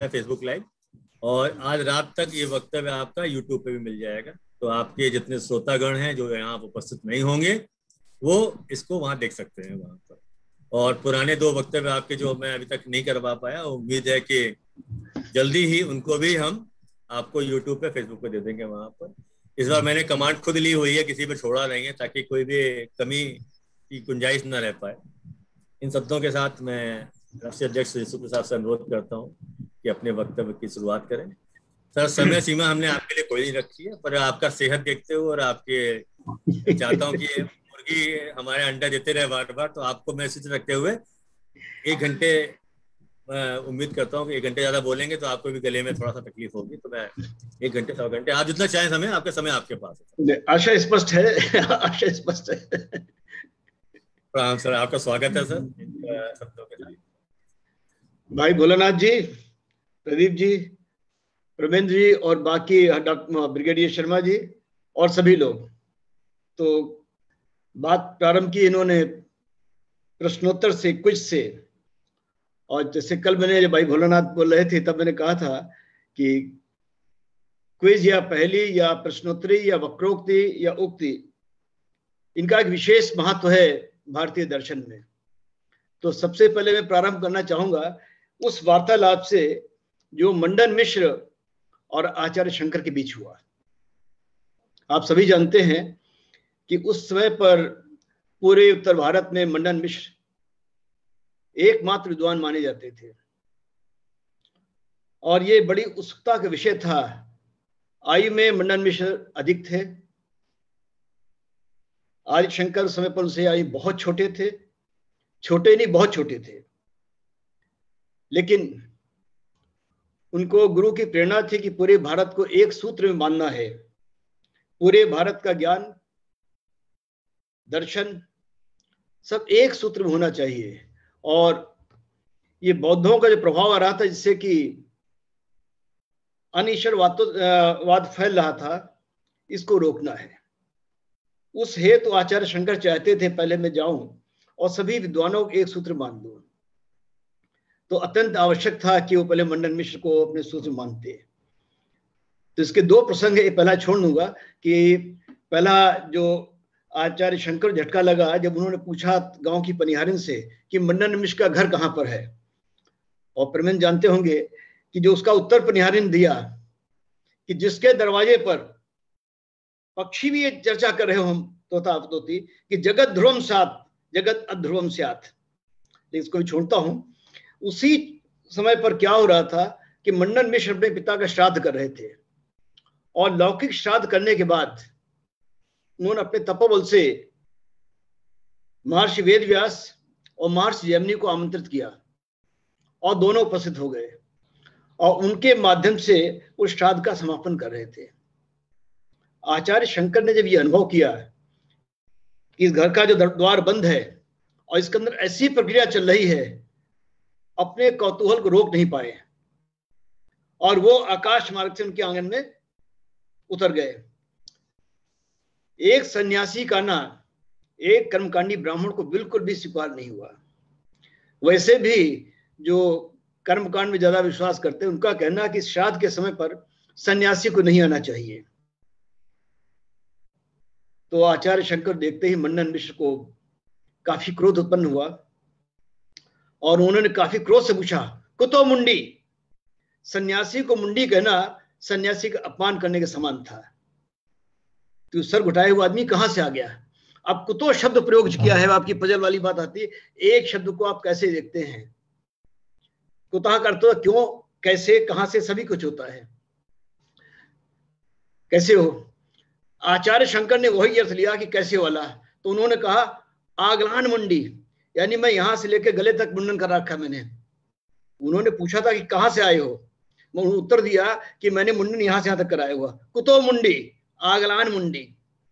Facebook live, और आज रात तक ये वक्तव्य आपका यूट्यूब पे भी मिल जाएगा। तो आपके जितने श्रोतागण हैं जो यहाँ उपस्थित नहीं होंगे वो इसको वहाँ देख सकते हैं वहाँ पर। और पुराने 2 वक्तव्य आपके जो मैं अभी तक नहीं करवा पाया, उम्मीद है कि जल्दी ही उनको भी हम आपको यूट्यूब पे फेसबुक पे दे देंगे वहाँ पर। इस बार मैंने कमांड खुद ली हुई है, किसी पे छोड़ा नहीं है, ताकि कोई भी कमी की गुंजाइश न रह पाए। इन शब्दों के साथ मैं राष्ट्रीय अध्यक्ष यीशु प्रसाद से अनुरोध करता हूँ कि अपने वक्तव्य की शुरुआत करें। सर, समय सीमा हमने आपके लिए कोई नहीं रखी है, पर आपका सेहत देखते हुए और आपके चाहता हूँ कि मुर्गी हमारे अंडा देते रहे बार बार, तो आपको मैसेज रखते हुए 1 घंटे, मैं उम्मीद करता हूँ कि 1 घंटे ज्यादा बोलेंगे तो आपको भी गले में थोड़ा सा तकलीफ होगी, तो मैं 1 घंटे 1.25 घंटे, आप जितना चाहें समय, आपका समय आपके पास है। आशा स्पष्ट है, आशा स्पष्ट है। प्रणाम सर, आपका स्वागत है सर शब्दों के साथ। भाई भोलानाथ जी, प्रदीप जी, प्रवेंद्र जी और बाकी डॉक्टर ब्रिगेडियर शर्मा जी और सभी लोग, तो बात प्रारंभ की इन्होंने प्रश्नोत्तर से, क्विज से। और जैसे कल मैंने जब भाई भोलानाथ बोल रहे थे तब मैंने कहा था कि क्विज या पहेली या प्रश्नोत्तरी या वक्रोक्ति या उक्ति, इनका एक विशेष महत्व है भारतीय दर्शन में। तो सबसे पहले मैं प्रारंभ करना चाहूंगा उस वार्तालाप से जो मंडन मिश्र और आचार्य शंकर के बीच हुआ। आप सभी जानते हैं कि उस समय पर पूरे उत्तर भारत में मंडन मिश्र एकमात्र विद्वान माने जाते थे, और ये बड़ी उत्सुकता का विषय था। आयु में मंडन मिश्र अधिक थे, आदि शंकर समय पर उनसे आयु बहुत छोटे थे, छोटे नहीं बहुत छोटे थे, लेकिन उनको गुरु की प्रेरणा थी कि पूरे भारत को एक सूत्र में मानना है। पूरे भारत का ज्ञान, दर्शन सब एक सूत्र में होना चाहिए। और ये बौद्धों का जो प्रभाव आ रहा था, जिससे कि अनिश्वरवाद फैल रहा था, इसको रोकना है। उस हेतु तो आचार्य शंकर चाहते थे पहले मैं जाऊं और सभी विद्वानों को एक सूत्र मान दूं। तो अत्यंत आवश्यक था कि वो पहले मंडन मिश्र को अपने सूत्र मानते। तो इसके 2 प्रसंग है, पहला छोड़ दूंगा कि पहला जो आचार्य शंकर झटका लगा जब उन्होंने पूछा गांव की पनिहारिन से कि मंडन मिश्र का घर कहां पर है। और प्रमेंद्र जानते होंगे कि जो उसका उत्तर पनिहारिन दिया कि जिसके दरवाजे पर पक्षी भी ये चर्चा कर रहे हो हम तोता तोती कि जगत ध्रुवम सात जगत अध्रुवम स्यात्। इसको भी छोड़ता हूं। उसी समय पर क्या हो रहा था कि मंडन मिश्र अपने पिता का श्राद्ध कर रहे थे, और लौकिक श्राद्ध करने के बाद उन्होंने अपने तपोबल से महर्षि वेदव्यास और महर्षि जैमिनी को आमंत्रित किया, और दोनों उपस्थित हो गए, और उनके माध्यम से उस श्राद्ध का समापन कर रहे थे। आचार्य शंकर ने जब ये अनुभव किया कि इस घर का जो द्वार बंद है और इसके अंदर ऐसी प्रक्रिया चल रही है, अपने कौतूहल को रोक नहीं पाए, और वो आकाश मार्ग से उनके आंगन में उतर गए। एक सन्यासी का ना एक कर्मकांडी ब्राह्मण को बिल्कुल भी स्वीकार नहीं हुआ। वैसे भी जो कर्मकांड में ज्यादा विश्वास करते हैं, उनका कहना कि श्राद्ध के समय पर सन्यासी को नहीं आना चाहिए। तो आचार्य शंकर देखते ही मंडन मिश्र को काफी क्रोध उत्पन्न हुआ, और उन्होंने काफी क्रोध से पूछा, कुतो मुंडी। सन्यासी को मुंडी कहना सन्यासी का अपमान करने के समान था। तो सर घुटाए हुआ आदमी कहां से आ गया। अब कुतो शब्द प्रयोग किया है, आपकी पजल वाली बात आती है, एक शब्द को आप कैसे देखते हैं। कुतः करते हो, क्यों, कैसे, कहां से, सभी कुछ होता है। कैसे हो। आचार्य शंकर ने वही अर्थ लिया कि कैसे वाला। तो उन्होंने कहा आगलान मुंडी, यानी मैं यहां से लेकर गले तक मुंडन कर रखा मैंने। उन्होंने पूछा था कि कहां से आए हो, मैं उत्तर दिया कि मैंने मुंडन यहां से यहां तक कराया हुआ। कुतो मुंडी, आगलान मुंडी।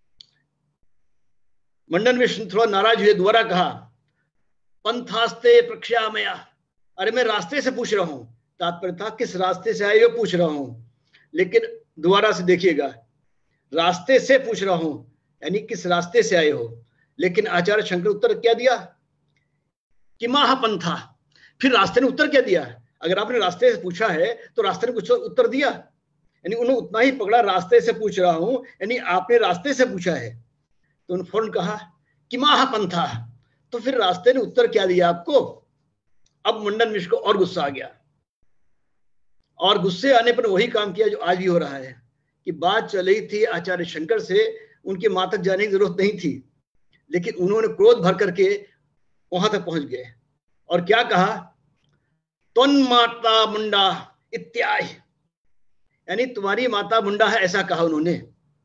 मंडन मिश्र थोड़ा नाराज हुए, दोबारा कहा पंथास्ते प्रक्षामया, अरे मैं रास्ते से पूछ रहा हूं। तात्पर्य था किस रास्ते से आए हो पूछ रहा हूं। लेकिन दोबारा से देखिएगा, रास्ते से पूछ रहा हूं यानी किस रास्ते से आए हो। लेकिन आचार्य शंकर उत्तर क्या दिया कि माह पंथा। फिर रास्ते ने उत्तर क्या दिया, अगर आपने रास्ते से पूछा है तो रास्ते ने कुछ उत्तर दिया, यानी उन्होंने उतना ही पकड़ा, रास्ते से पूछ रहा हूं, यानी आपने रास्ते से पूछा है। तो उन्होंने फौरन कहा कि माह पंथा, तो फिर रास्ते ने उत्तर क्या दिया आपको? अब मंडन मिश्र को और गुस्सा आ गया, और गुस्से आने पर वही काम किया जो आज भी हो रहा है, कि बात चल रही थी आचार्य शंकर से, उनके मां तक जाने की जरूरत नहीं थी, लेकिन उन्होंने क्रोध भर करके वहां तक पहुंच गए और क्या कहा, त्वन माता मुंडा इत्याय, यानी तुम्हारी माता मुंडा है, ऐसा कहा उन्होंने।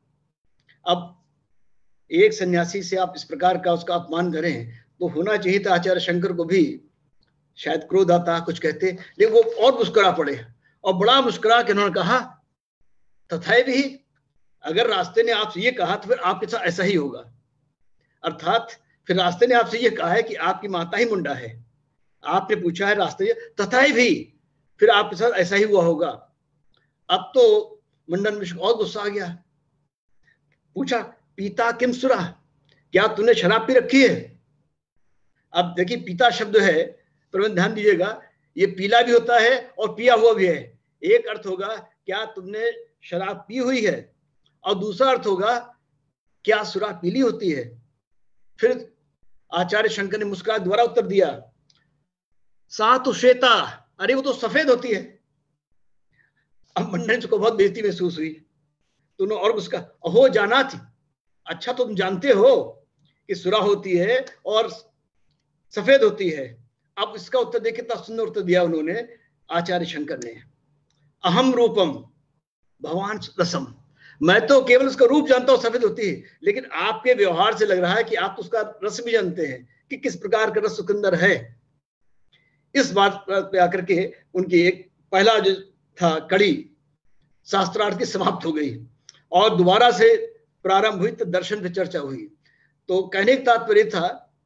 अब एक सन्यासी से आप इस प्रकार का उसका अपमान करें तो होना चाहिए था आचार्य शंकर को भी शायद क्रोध आता, कुछ कहते, लेकिन वो और मुस्कुरा पड़े, और बड़ा मुस्कुरा के उन्होंने कहा तथैव, अगर रास्ते ने आपसे ये कहा तो फिर आपके साथ ऐसा ही होगा। अर्थात फिर रास्ते ने आपसे ये कहा है कि आपकी माता ही मुंडा है, आपने पूछा है रास्ते, तथैव फिर आपके साथ ऐसा ही हुआ होगा। अब तो मंडन मिश्र और गुस्सा आ गया, पूछा पीता किम सुरा, क्या तूने शराब पी रखी है? अब देखिए पीता शब्द है, पर ध्यान दीजिएगा, ये पीला भी होता है और पिया हुआ भी है। एक अर्थ होगा क्या तुमने शराब पी हुई है, और दूसरा अर्थ होगा क्या सुरा पीली होती है। फिर आचार्य शंकर ने मुस्कुरा द्वारा उत्तर दिया, सा तो श्वेता, अरे वो तो सफेद होती है। अब मंडन को बहुत बेइज्जती महसूस हुई, तो उन्होंने और उसका अहो जाना थी, अच्छा तुम जानते हो कि सुरा होती है और सफेद होती है। अब इसका उत्तर देखिए कितना सुंदर उत्तर दिया उन्होंने आचार्य शंकर ने, अहम रूपम भगवान रसम, मैं तो केवल उसका रूप जानता हूं सफेद होती है, लेकिन आपके व्यवहार से लग रहा है कि आप उसका रस भी जानते हैं कि किस प्रकार का रस सुकंदर है। इस बात पे आकर के उनकी एक पहला जो था कड़ी शास्त्रार्थ की समाप्त हो गई और दोबारा से प्रारंभ हुई, तो दर्शन पे चर्चा हुई। तो कहने का तात्पर्य था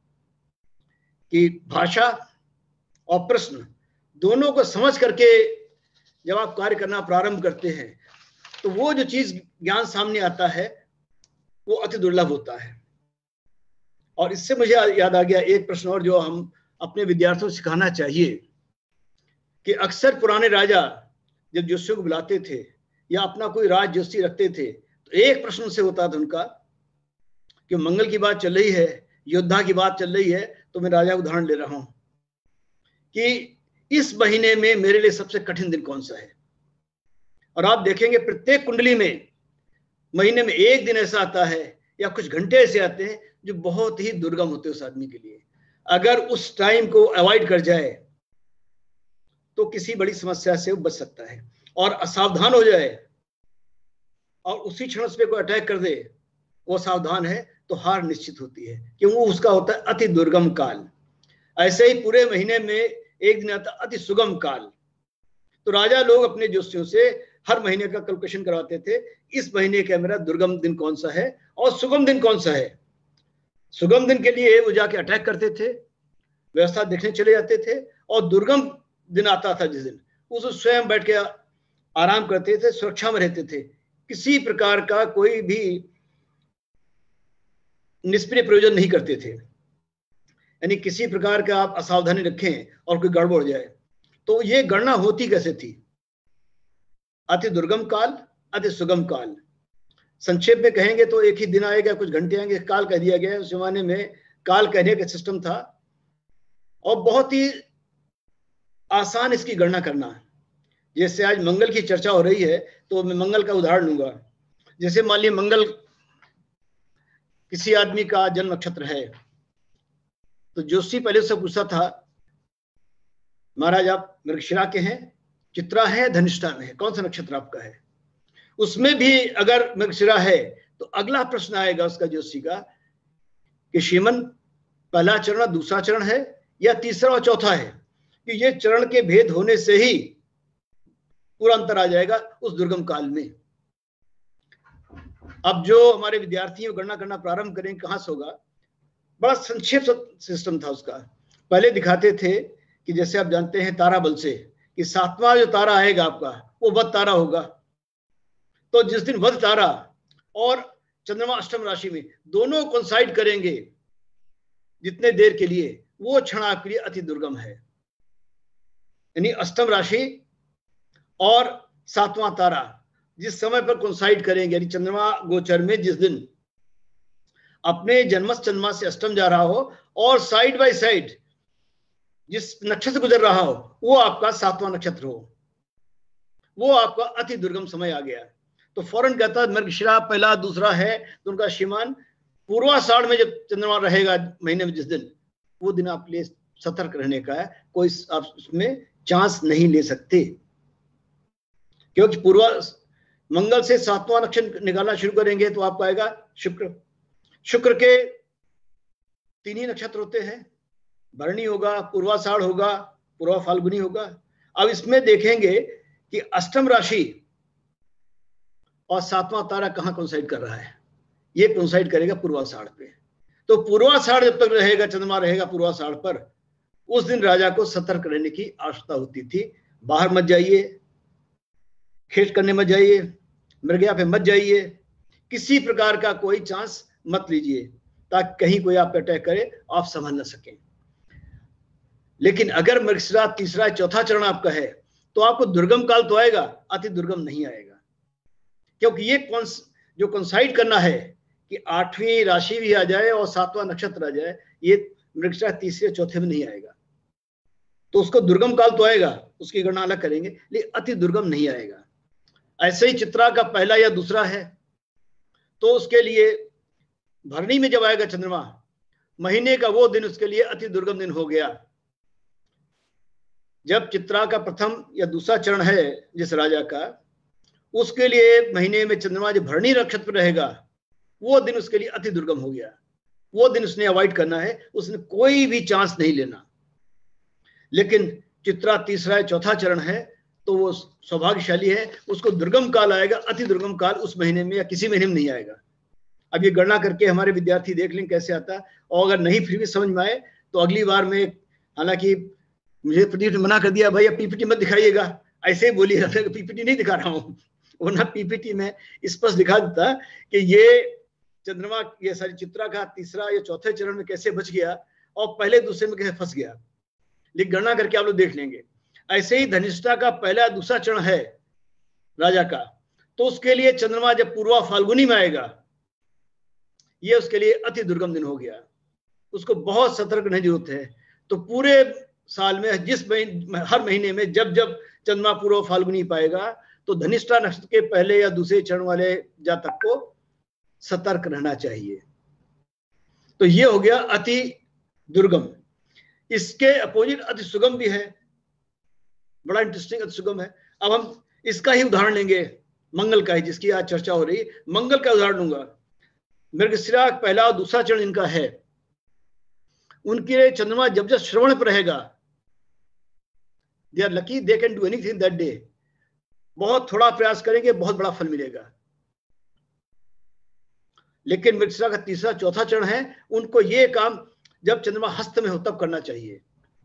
कि भाषा और प्रश्न दोनों को समझ करके जब आप कार्य करना प्रारंभ करते हैं तो वो जो चीज ज्ञान सामने आता है वो अति दुर्लभ होता है। और इससे मुझे याद आ गया एक प्रश्न और जो हम अपने विद्यार्थियों को सिखाना चाहिए, कि अक्सर पुराने राजा जब ज्योतिषियों को बुलाते थे या अपना कोई राज ज्योतिषी रखते थे, तो एक प्रश्न से होता था उनका कि मंगल की बात चल रही है, योद्धा की बात चल रही है, तो मैं राजा उदाहरण ले रहा हूं कि इस महीने में मेरे लिए सबसे कठिन दिन कौन सा है। और आप देखेंगे प्रत्येक कुंडली में महीने में एक दिन ऐसा आता है या कुछ घंटे ऐसे आते हैं जो बहुत ही दुर्गम होते हैं उस आदमी के लिए। अगर उस टाइम को अवॉइड कर जाए तो किसी बड़ी समस्या से बच सकता है, और असावधान हो जाए और उसी क्षण उस पर कोई अटैक कर दे, वो सावधान है तो हार निश्चित होती है, क्योंकि वो उसका होता है अति दुर्गम काल। ऐसे ही पूरे महीने में एक दिन आता अति सुगम काल। तो राजा लोग अपने ज्योतिषियों से हर महीने का कैलकुलेशन करवाते थे, इस महीने का मेरा दुर्गम दिन कौन सा है और सुगम दिन कौन सा है। सुगम दिन के लिए वो जाके अटैक करते थे, व्यवस्था देखने चले जाते थे, और दुर्गम दिन आता था जिस दिन उस स्वयं बैठ के आराम करते थे, सुरक्षा में रहते थे, किसी प्रकार का कोई भी निष्क्रिय प्रयोजन नहीं करते थे। यानी किसी प्रकार का आप असावधानी रखें और कोई गड़बड़ हो जाए। तो ये गणना होती कैसे थी, अति दुर्गम काल, अति सुगम काल। संक्षेप में कहेंगे तो एक ही दिन आएगा, कुछ घंटे आएंगे, काल कह दिया गया। उस जमाने में काल कहने का सिस्टम था और बहुत ही आसान इसकी गणना करना। जैसे आज मंगल की चर्चा हो रही है तो मैं मंगल का उदाहरण लूंगा। जैसे मान लीजिए मंगल किसी आदमी का जन्म नक्षत्र है, तो ज्योतिषी पहले उससे पूछता था, महाराज आप मृगशिरा के हैं, चित्रा है, धनिष्ठा में है, कौन सा नक्षत्र आपका है। उसमें भी अगर मृगशिरा है तो अगला प्रश्न आएगा उसका ज्योतिषी का कि श्रीमन पहला चरण दूसरा चरण है या तीसरा और चौथा है, कि ये चरण के भेद होने से ही पूरा अंतर आ जाएगा उस दुर्गम काल में। अब जो हमारे विद्यार्थी गणना करना प्रारंभ करें कहां से होगा, बड़ा संक्षेप सिस्टम था उसका। पहले दिखाते थे कि जैसे आप जानते हैं तारा बल से कि सातवां जो तारा आएगा आपका वो वध तारा होगा। तो जिस दिन वध तारा और चंद्रमा अष्टम राशि में दोनों कोइंसाइड करेंगे जितने देर के लिए, वो क्षण आपके लिए अति दुर्गम है। यानी अष्टम राशि और 7वां तारा जिस समय पर कोइंसाइड करेंगे, यानी चंद्रमा गोचर में जिस दिन अपने जन्मस्थ चंद्रमा से अष्टम जा रहा हो और साइड बाय साइड जिस नक्षत्र गुजर रहा हो वो आपका 7वां नक्षत्र हो, वो आपका अति दुर्गम समय आ गया। तो फौरन कहता है मृगशिरा पहला दूसरा है तो उनका श्रीमान पूर्वाषाढ़ में जब चंद्रमा रहेगा महीने में जिस दिन, वो दिन आप लिए सतर्क रहने का है, कोई आप उसमें चांस नहीं ले सकते, क्योंकि पूर्वा मंगल से 7वां नक्षत्र निकालना शुरू करेंगे तो आपको आएगा शुक्र। शुक्र के 3 ही नक्षत्र होते हैं, भरणी होगा, पूर्वाषाढ़ होगा, पूर्वा फाल्गुनी होगा। अब इसमें देखेंगे कि अष्टम राशि और 7वां तारा कहां कोइंसाइड कर रहा है, ये कोइंसाइड करेगा पूर्वाषाढ़ पे। तो पूर्वाषाढ़ जब तक रहेगा, चंद्रमा रहेगा पूर्वाषाढ़ पर, उस दिन राजा को सतर्क रहने की आवश्यकता होती थी। बाहर मत जाइए, खेत करने मत जाइए, मृगया पे मत जाइए, किसी प्रकार का कोई चांस मत लीजिए ताकि कहीं कोई आप पे अटैक करे, आप संभल न सकें। लेकिन अगर मृगशिरा तीसरा चौथा चरण आपका है तो आपको दुर्गम काल तो आएगा, अति दुर्गम नहीं आएगा, क्योंकि ये जो कोइंसाइड करना है कि 8वीं राशि भी आ जाए और 7वां नक्षत्र आ जाए, ये मृगशिरा तीसरे चौथे में नहीं आएगा। तो उसको दुर्गम काल तो आएगा, उसकी गणना अलग करेंगे, लेकिन अति दुर्गम नहीं आएगा। ऐसे ही चित्रा का पहला या दूसरा है तो उसके लिए भरणी में जब आएगा चंद्रमा, महीने का वो दिन उसके लिए अति दुर्गम दिन हो गया। जब चित्रा का प्रथम या दूसरा चरण है जिस राजा का, उसके लिए महीने में चंद्रमा जब भरणी नक्षत्र पर रहेगा, वो दिन उसके लिए अति दुर्गम हो गया। वो दिन उसने अवॉइड करना है, उसने कोई भी चांस नहीं लेना। लेकिन चित्रा तीसरा या चौथा चरण है तो वो सौभाग्यशाली है, उसको दुर्गम काल आएगा, अति दुर्गम काल उस महीने में या किसी महीने में नहीं आएगा। अब ये गणना करके हमारे विद्यार्थी देख लें कैसे आता है, और अगर नहीं फिर भी समझ में आए तो अगली बार में, हालांकि मुझे प्रदीप ने मना कर दिया भाई अब पीपीटी मत दिखाइएगा, ऐसे ही बोलिएगा, पीपीटी नहीं दिखा रहा हूँ, वरना पीपीटी में स्पष्ट दिखा देता कि ये चंद्रमा, ये सारी चित्रा का तीसरा या चौथे चरण में कैसे बच गया और पहले दूसरे में कैसे फंस गया, लेकिन गणना करके आप लोग देख लेंगे। ऐसे ही धनिष्ठा का पहला दूसरा चरण है राजा का, तो उसके लिए चंद्रमा जब पूर्वा फाल्गुनी में आएगा, ये उसके लिए अति दुर्गम दिन हो गया, उसको बहुत सतर्क रहने की जरूरत है। तो पूरे साल में हर महीने में जब जब चंद्रमा पूर्व फाल्गुनी पाएगा तो धनिष्ठा नक्षत्र के पहले या दूसरे चरण वाले जातक को सतर्क रहना चाहिए। तो ये हो गया अति दुर्गम। इसके अपोजिट अति सुगम भी है, बड़ा इंटरेस्टिंग अति सुगम है। अब हम इसका ही उदाहरण लेंगे, मंगल का ही, जिसकी आज चर्चा हो रही, मंगल का उदाहरण दूंगा। मृगशिरा पहला और दूसरा चरण इनका है, उनके चंद्रमा जब जब श्रवण पर रहेगा, they are lucky, they can do anything that day. बहुत थोड़ा प्रयास करेंगे, बहुत बड़ा फल मिलेगा। लेकिन मृगशिरा का तीसरा चौथा चरण है, उनको ये काम जब चंद्रमा हस्त में हो तब करना चाहिए,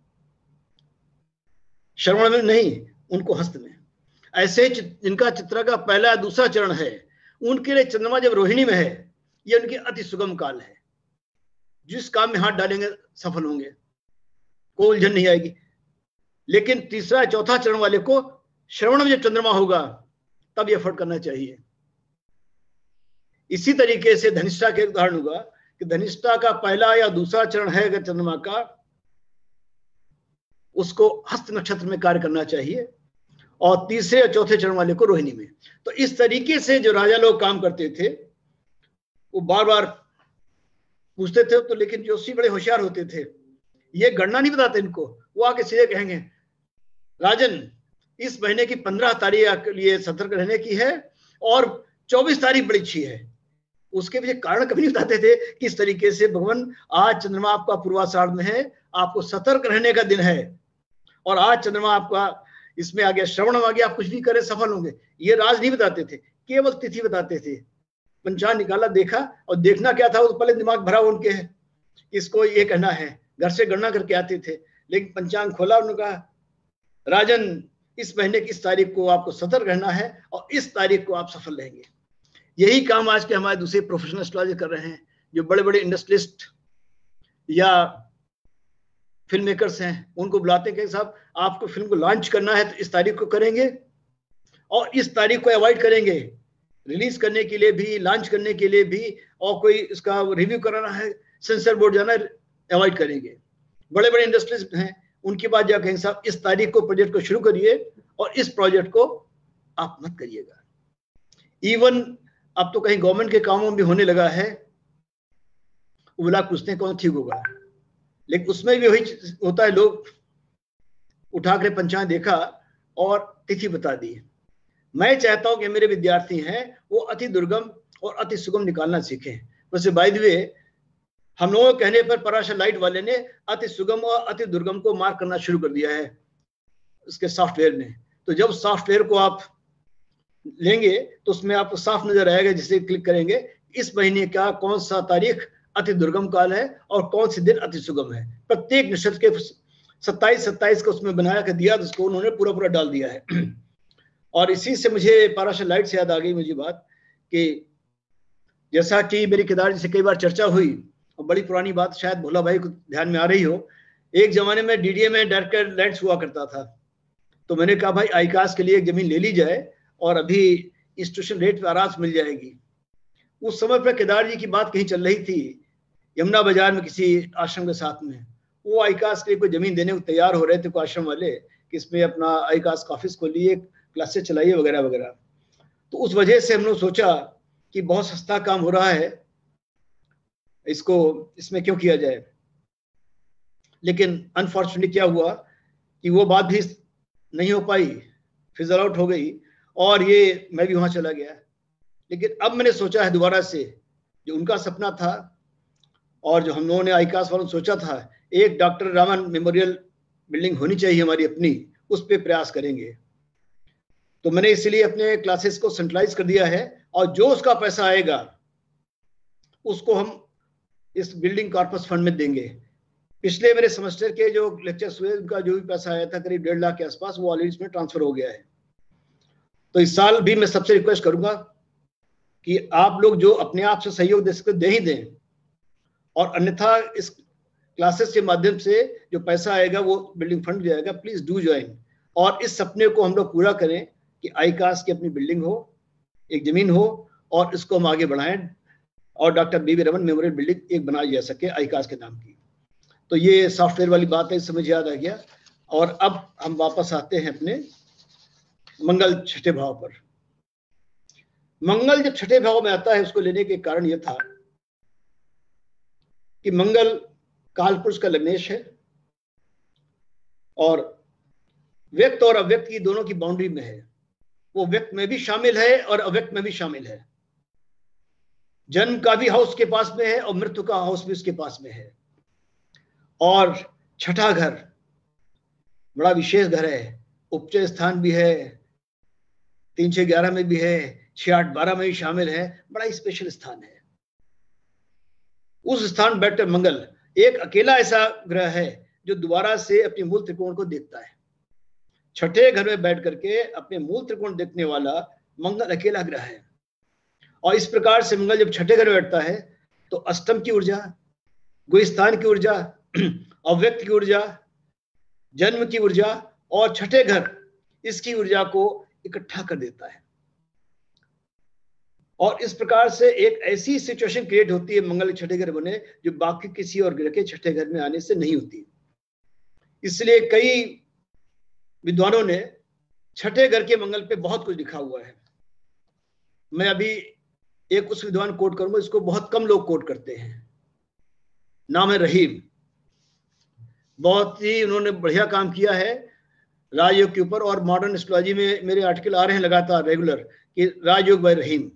श्रवण में नहीं, उनको हस्त में। ऐसे ही जिनका चित्रा का पहला दूसरा चरण है, उनके लिए चंद्रमा जब रोहिणी में है, ये उनकी अति सुगम काल है, जिस काम में हाथ डालेंगे सफल होंगे, कोई उलझन नहीं आएगी। लेकिन तीसरा चौथा चरण वाले को श्रवण में जब चंद्रमा होगा तब ये एफर्ट करना चाहिए। इसी तरीके से धनिष्ठा के उदाहरण होगा कि धनिष्ठा का पहला या दूसरा चरण है अगर चंद्रमा का, उसको हस्त नक्षत्र में कार्य करना चाहिए, और तीसरे या चौथे चरण वाले को रोहिणी में। तो इस तरीके से जो राजा लोग काम करते थे, वो बार बार पूछते थे, तो लेकिन जोशी बड़े होशियार होते थे, ये गणना नहीं बताते इनको, वो आके सीधे कहेंगे राजन इस महीने की 15 तारीख के लिए सतर्क रहने की है और 24 तारीख बड़ी अच्छी है। उसके पीछे कारण कभी नहीं बताते थे कि इस तरीके से भगवान आज चंद्रमा आपका पूर्वाषाढ़ में है, आपको सतर्क रहने का दिन है, और आज चंद्रमा आपका इसमें आ गया, श्रवण आ गया, आप कुछ भी करें सफल होंगे। ये राज नहीं बताते थे, केवल तिथि बताते थे। पंचांग निकाला, देखा, और देखना क्या था, वो पहले दिमाग भरा उनके है, इसको ये कहना है, घर से गणना करके आते थे। लेकिन पंचांग खोला, उन्होंने कहा राजन इस महीने की इस तारीख को आपको सतर्क रहना है और इस तारीख को आप सफल रहेंगे। यही काम आज के हमारे दूसरे प्रोफेशनल एस्ट्रोलॉजर कर रहे हैं, जो बड़े बड़े इंडस्ट्रियलिस्ट या फिल्म मेकर्स हैं, उनको बुलाते हैं कि साहब आपको फिल्म को लॉन्च करना है तो इस तारीख को करेंगे और इस तारीख को अवॉइड करेंगे, रिलीज करने के लिए भी, लॉन्च करने के लिए भी, और कोई इसका रिव्यू कराना है, सेंसर बोर्ड जाना है, अवॉइड करेंगे। बड़े बड़े इंडस्ट्रीज हैं, उनके बाद जाकर साहब इस तारीख को प्रोजेक्ट को शुरू करिए और इस प्रोजेक्ट को आप मत करिएगा। इवन अब तो कहीं गवर्नमेंट के कामों में होने लगा है, बोला पूछते हैं कौन ठीक होगा, लेकिन उसमें भी वही होता है, लोग उठाकर पंचांग देखा और तिथि बता दी। मैं चाहता हूं कि मेरे विद्यार्थी हैं वो अति दुर्गम और अति सुगम निकालना सीखें। वैसे बाय द वे हम लोगों के कहने पर पराशर लाइट वाले ने अति सुगम और अति दुर्गम को मार्क करना शुरू कर दिया है उसके सॉफ्टवेयर में। तो जब सॉफ्टवेयर को आप लेंगे तो उसमें आपको साफ नजर आएगा, जिसे क्लिक करेंगे इस महीने का कौन सा तारीख अति दुर्गम काल है और कौन से दिन अति सुगम है। प्रत्येक नक्षत्र के 27 को उसमें बना के दिया, तो उसको उन्होंने पूरा पूरा डाल दिया है। और इसी से मुझे पराशर लाइट से याद आ गई मुझे बात कि जैसा कि मेरी केदार जी से कई बार चर्चा हुई, और बड़ी पुरानी बात शायद भोला भाई को ध्यान में आ रही हो, एक जमाने में डीडीए में डायरेक्टर लैंड्स हुआ करता था, तो मैंने कहा भाई आईकास के लिए एक जमीन ले ली जाए और अभी इंस्टीट्यूशन रेट पे आराम से मिल जाएगी। उस समय पर केदार जी की बात कहीं चल रही थी यमुना बाजार में किसी आश्रम के साथ में, वो आईकास के लिए कोई जमीन देने को तैयार हो रहे थे कोई आश्रम वाले कि इसमें अपना आईकास का ऑफिस खोलिए, क्लासेस चलाइए वगैरह वगैरह। तो उस वजह से हम लोग सोचा कि बहुत सस्ता काम हो रहा है, इसमें क्यों किया जाए। लेकिन अनफॉर्चुनेटली क्या हुआ कि वो बात भी नहीं हो पाई, फिजल आउट हो गई और ये मैं भी वहां चला गया। लेकिन अब मैंने सोचा है दोबारा से, जो उनका सपना था और जो हम लोगों ने आईकास वालों ने सोचा था, एक डॉक्टर रामन मेमोरियल बिल्डिंग होनी चाहिए हमारी अपनी, उस पर प्रयास करेंगे। तो मैंने इसलिए अपने क्लासेस को सेंट्रलाइज कर दिया है और जो उसका पैसा आएगा उसको हम इस बिल्डिंग कॉर्पस फंड में देंगे। पिछले मेरे सेमेस्टर के जो लेक्चर्स हुए उनका जो भी पैसा आया था करीब 1.5 लाख के आसपास, वो ऑलरेडी इसमें ट्रांसफर हो गया है। तो इस साल भी मैं सबसे रिक्वेस्ट करूंगा कि आप लोग जो अपने आप से सहयोग दे सकते दे ही दें, और अन्यथा इस क्लासेस के माध्यम से जो पैसा आएगा वो बिल्डिंग फंड जाएगा। प्लीज डू ज्वाइन और इस सपने को हम लोग पूरा करें कि आईकास की अपनी बिल्डिंग हो, एक जमीन हो और इसको हम आगे बढ़ाएं और डॉक्टर बीवी रमन मेमोरियल बिल्डिंग एक बनाई जा सके आईकास के नाम की। तो ये सॉफ्टवेयर वाली बात है, इससे मुझे याद आ गया। और अब हम वापस आते हैं अपने मंगल छठे भाव पर। मंगल जब छठे भाव में आता है उसको लेने के कारण यह था कि मंगल कालपुरुष का लग्नेश है और व्यक्त और अव्यक्त की दोनों की बाउंड्री में है। वो व्यक्त में भी शामिल है और अव्यक्त में भी शामिल है। जन्म का भी हाउस के पास में है और मृत्यु का हाउस भी उसके पास में है। और छठा घर बड़ा विशेष घर है, उपचय स्थान भी है, 3-6-11 में भी है, 6-8-12 में भी शामिल है, बड़ा स्पेशल स्थान है। उस स्थान बैठकर मंगल एक अकेला ऐसा ग्रह है जो दोबारा से अपने मूल त्रिकोण को देखता है। छठे घर में बैठ करके अपने मूल त्रिकोण देखने वाला मंगल अकेला ग्रह है। और इस प्रकार से मंगल जब छठे घर में बैठता है तो अष्टम की ऊर्जा, गुहिस्थान की ऊर्जा, अव्यक्त की ऊर्जा, जन्म की ऊर्जा और छठे घर इसकी ऊर्जा को इकट्ठा कर देता है। और इस प्रकार से एक ऐसी सिचुएशन क्रिएट होती है मंगल छठे घर बने जो बाकी किसी और ग्रह के छठे घर में आने से नहीं होती। इसलिए कई विद्वानों ने छठे घर के मंगल पे बहुत कुछ लिखा हुआ है। मैं अभी एक उस विद्वान कोट करूंगा, इसको बहुत कम लोग कोट करते हैं। नाम है रहीम। बहुत ही उन्होंने बढ़िया काम किया है राजयोग के ऊपर, और मॉडर्न एस्ट्रोलॉजी में मेरे आर्टिकल आ रहे हैं लगातार रेगुलर कि राजयोग बाय रहीम।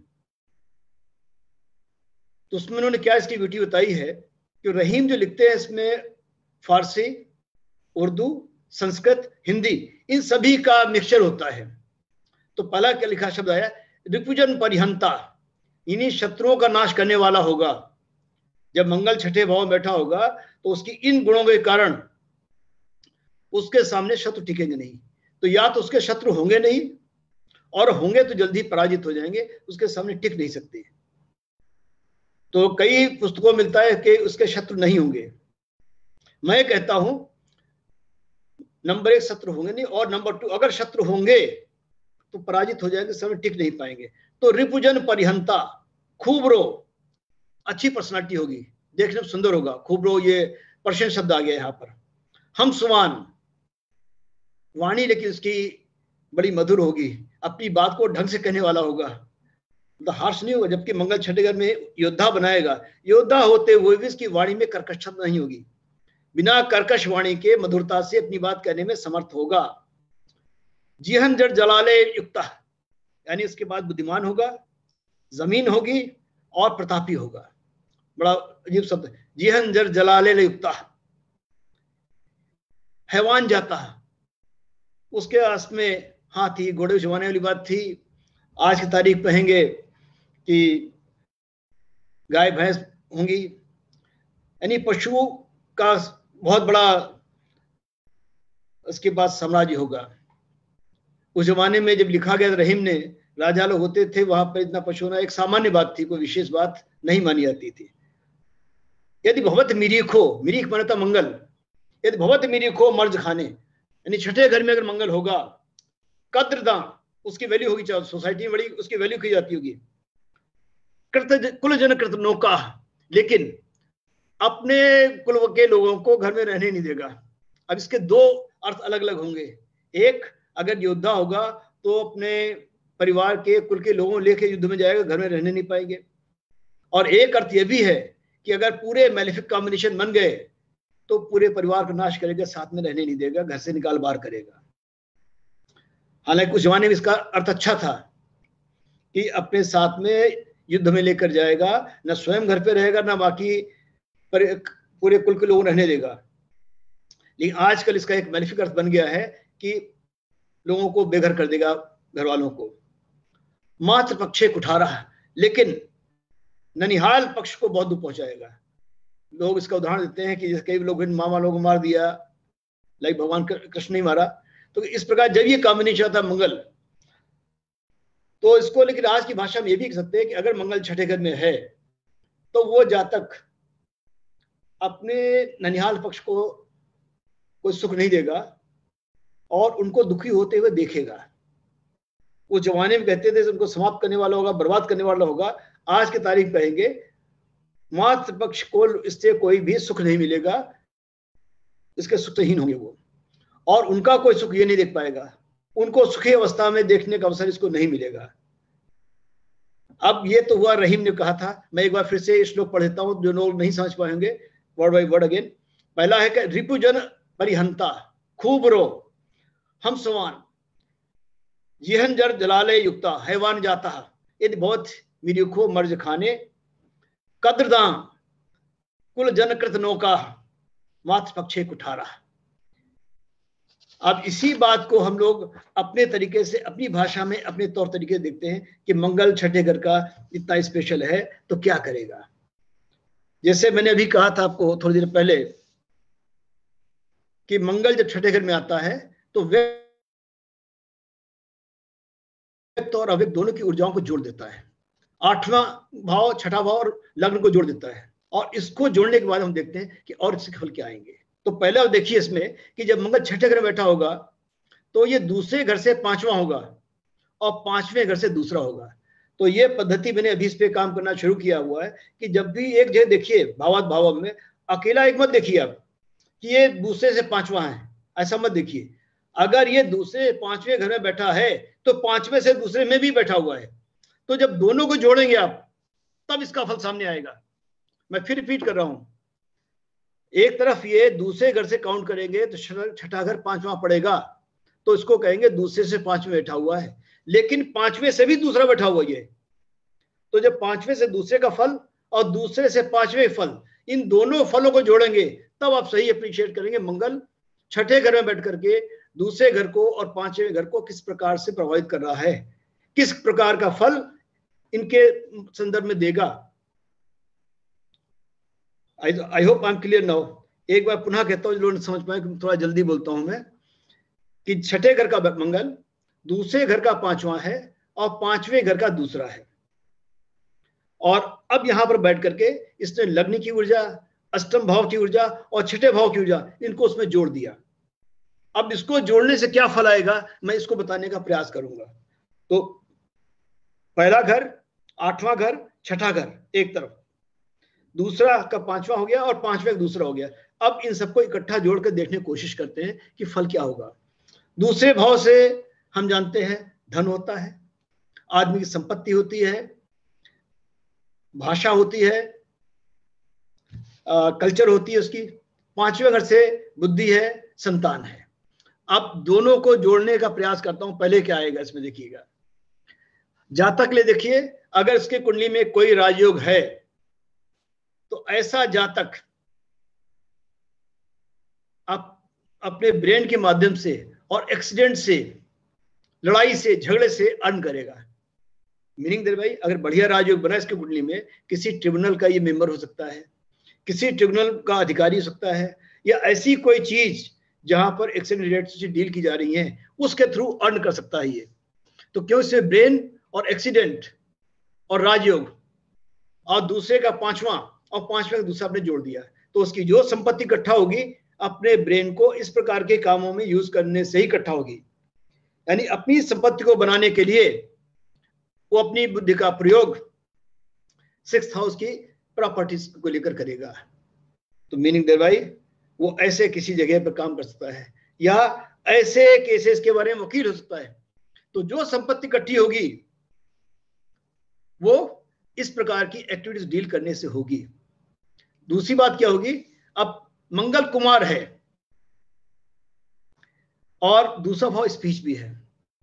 तो उसमें उन्होंने क्या इसकी ब्यूटी बताई है कि रहीम जो लिखते हैं इसमें फारसी, उर्दू, संस्कृत, हिंदी इन सभी का मिक्सचर होता है। तो पहला क्या लिखा शब्द आया, रिपुजन परिहंता, इन्हीं शत्रुओं का नाश करने वाला होगा। जब मंगल छठे भाव में बैठा होगा तो उसकी इन गुणों के कारण उसके सामने शत्रु टिकेंगे नहीं। तो या तो उसके शत्रु होंगे नहीं, और होंगे तो जल्दी पराजित हो जाएंगे, उसके सामने टिक नहीं सकते। तो कई पुस्तकों में मिलता है कि उसके शत्रु नहीं होंगे। मैं कहता हूं नंबर 1 शत्रु होंगे नहीं, और नंबर 2 अगर शत्रु होंगे तो पराजित हो जाएंगे, समय टिक नहीं पाएंगे। तो रिपुजन परिहंता, खूब रो, अच्छी पर्सनालिटी होगी, देखने में सुंदर होगा। खूब रो ये पर्शियन शब्द आ गया यहाँ पर। हम सुमान, वाणी लेकिन उसकी बड़ी मधुर होगी, अपनी बात को ढंग से कहने वाला होगा, तो हार्श नहीं होगा। जबकि मंगल छठे घर में योद्धा बनाएगा, योद्धा होते हुए भी उसकी वाणी में कर्कशता नहीं होगी, बिना कर्कश वाणी के मधुरता से अपनी बात कहने में समर्थ होगा। जिहन जड़ जलाले युक्ता, यानी उसके बाद बुद्धिमान होगा, जमीन होगी और प्रतापी होगा। बड़ा अजीब शब्द, जिहन जड़ जलाले युक्ता, हैवान जाता, उसके आस में हाथी घोड़े जमाने वाली बात थी। आज की तारीख कहेंगे कि गाय भैंस होंगी, यानी पशुओं का बहुत बड़ा उसके बाद साम्राज्य होगा। उस जमाने में जब लिखा गया रहीम ने, राजा लोग होते थे, वहां पर इतना पशु होना एक सामान्य बात थी, कोई विशेष बात नहीं मानी जाती थी। यदि भवत मिरीखो, मिरीख माने था मंगल, यदि भवत मिरीखो मर्ज खाने, यानी छठे घर में अगर मंगल होगा, कद्रदा, उसकी वैल्यू होगी, सोसाइटी में बड़ी उसकी वैल्यू की जाती होगी। कृत कुल जन कृत नौका, लेकिन अपने कुल के लोगों को घर में रहने नहीं देगा। अब इसके दो अर्थ अलग अलग होंगे। एक, अगर योद्धा होगा तो अपने परिवार के कुल के लोगों लेके युद्ध में जाएगा, घर में रहने नहीं पाएंगे। और एक अर्थ यह भी है कि अगर पूरे मैलेफिक कॉम्बिनेशन बन गए तो पूरे परिवार का नाश करेगा, साथ में रहने नहीं देगा, घर से निकाल बाहर करेगा। हालांकि उस जमाने में इसका अर्थ अच्छा था कि अपने साथ में युद्ध में लेकर जाएगा, न स्वयं घर पे रहेगा, न बाकी पूरे कुल के लोग रहने देगा। लेकिन आजकल इसका एक मैलेफिक अर्थ बन गया है कि लोगों को बेघर कर देगा, घर वालों को। मात्र पक्षे कुठारा, लेकिन ननिहाल पक्ष को बहुत दुख पहुंचाएगा। लोग इसका उदाहरण देते हैं कि जैसे कई लोग मामा लोग मार दिया, लाइक भगवान कृष्ण नहीं मारा। तो इस प्रकार जब ये कॉम्बिनेशन था मंगल, तो इसको लेकिन आज की भाषा में ये भी कह सकते हैं कि अगर मंगल छठे घर में है तो वो जातक अपने ननिहाल पक्ष को कोई सुख नहीं देगा और उनको दुखी होते हुए देखेगा। उस जमाने में कहते थे उनको समाप्त करने वाला होगा, बर्बाद करने वाला होगा। आज की तारीख कहेंगे मातृ पक्ष को इससे कोई भी सुख नहीं मिलेगा, इसके सुखहीन होंगे वो, और उनका कोई सुख ये नहीं देख पाएगा, उनको सुखी अवस्था में देखने का अवसर इसको नहीं मिलेगा। अब ये तो हुआ रहीम ने कहा था। मैं एक बार फिर से श्लोक पढ़ देता हूं जो लोग नहीं समझ पाएंगे, वर्ड बाय वर्ड अगेन। पहला है कि रिपुजन परिहंता, खूब रो, हम समान, जिहन जर जलाले युक्ता, हैवान जाता, यदि बहुत मिरीखो मर्ज खाने, कद्रदाम, कुल जनकृत नौका, मात्र पक्षे कुठारा। अब इसी बात को हम लोग अपने तरीके से, अपनी भाषा में, अपने तौर तरीके से देखते हैं कि मंगल छठे घर का इतना स्पेशल है तो क्या करेगा। जैसे मैंने अभी कहा था आपको थोड़ी देर पहले कि मंगल जब छठे घर में आता है तो व्यक्त और अव्यक्त दोनों की ऊर्जाओं को जोड़ देता है। आठवां भाव, छठा भाव और लग्न को जोड़ देता है, और इसको जोड़ने के बाद हम देखते हैं कि और इसके फल क्या आएंगे। तो पहले आप देखिए इसमें कि जब मंगल छठे घर में बैठा होगा तो ये दूसरे घर से पांचवा होगा और पांचवें घर से दूसरा होगा। तो ये पद्धति मैंने अभी इस पे काम करना शुरू किया हुआ है कि जब भी एक जगह देखिए भावात भाव में, अकेला एक मत देखिए आप कि ये दूसरे से पांचवा है, ऐसा मत देखिए। अगर ये दूसरे पांचवें घर में बैठा है तो पांचवें से दूसरे में भी बैठा हुआ है, तो जब दोनों को जोड़ेंगे आप तब इसका फल सामने आएगा। मैं फिर रिपीट कर रहा हूं, एक तरफ ये दूसरे घर से काउंट करेंगे तो छठा घर पांचवा पड़ेगा, तो इसको कहेंगे दूसरे से पांचवें बैठा हुआ है, लेकिन पांचवें से भी दूसरा बैठा हुआ है। तो जब पांचवें से दूसरे का फल और दूसरे से पांचवें फल, इन दोनों फलों को जोड़ेंगे तब आप सही अप्रिशिएट करेंगे मंगल छठे घर में बैठ करके दूसरे घर को और पांचवें घर को किस प्रकार से प्रभावित कर रहा है, किस प्रकार का फल इनके संदर्भ में देगा। I hope I am clear now. एक बार पुनः कहता हूं, जो लोग समझ पाए, थोड़ा जल्दी बोलता हूं मैं, कि छठे घर का मंगल दूसरे घर का पांचवा है और पांचवें घर का दूसरा है। और अब यहां पर बैठ करके इसने लग्न की ऊर्जा, अष्टम भाव की ऊर्जा और छठे भाव की ऊर्जा, इनको उसमें जोड़ दिया। अब इसको जोड़ने से क्या फल आएगा, मैं इसको बताने का प्रयास करूंगा। तो पहला घर, 8वां घर, छठा घर एक तरफ, दूसरा का 5वां हो गया और 5वां का दूसरा हो गया। अब इन सबको इकट्ठा जोड़कर देखने की कोशिश करते हैं कि फल क्या होगा। दूसरे भाव से हम जानते हैं धन होता है, आदमी की संपत्ति होती है, भाषा होती है, कल्चर होती है उसकी। 5वें घर से बुद्धि है, संतान है। अब दोनों को जोड़ने का प्रयास करता हूं, पहले क्या आएगा इसमें देखिएगा। जातक ले देखिए, अगर इसके कुंडली में कोई राजयोग है तो ऐसा जातक अपने ब्रेन के माध्यम से और एक्सीडेंट से, लड़ाई से, झगड़े से अर्न करेगा। मीनिंग दे भाई, अगर बढ़िया राजयोग बना इसकी कुंडली में, किसी ट्रिब्यूनल का ये मेंबर हो सकता है, किसी ट्रिब्यूनल का अधिकारी हो सकता है, या ऐसी कोई चीज जहां पर एक्सीडेंट रिलेटेड से डील की जा रही है उसके थ्रू अर्न कर सकता है ये। तो क्यों इसे ब्रेन और एक्सीडेंट और राजयोग और दूसरे का 5वां और 5वें का दूसरा आपने जोड़ दिया, तो उसकी जो संपत्ति इकट्ठा होगी अपने ब्रेन को इस प्रकार के कामों में यूज करने से ही इकट्ठा होगी। यानी अपनी संपत्ति को बनाने के लिए वो अपनी बुद्धि का प्रयोग 6th हाउस की प्रॉपर्टीज को लेकर करेगा। तो मीनिंग दे भाई, वो ऐसे किसी जगह पर काम कर सकता है या ऐसे केसेस के बारे में वकील हो सकता है। तो जो संपत्ति इकट्ठी होगी वो इस प्रकार की एक्टिविटीज डील करने से होगी। दूसरी बात क्या होगी, अब मंगल कुमार है और दूसरा भाव स्पीच भी है,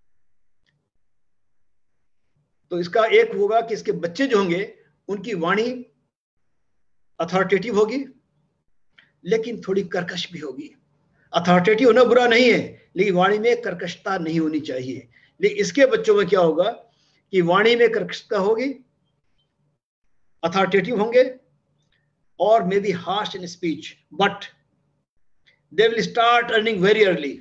तो इसका एक होगा कि इसके बच्चे जो होंगे उनकी वाणी अथॉरिटेटिव होगी लेकिन थोड़ी कर्कश भी होगी। अथॉरिटेटिव होना बुरा नहीं है, लेकिन वाणी में कर्कशता नहीं होनी चाहिए। लेकिन इसके बच्चों में क्या होगा कि वाणी में कर्कशता होगी, अथॉरिटेटिव होंगे और may be harsh in speech, but they will start earning very early.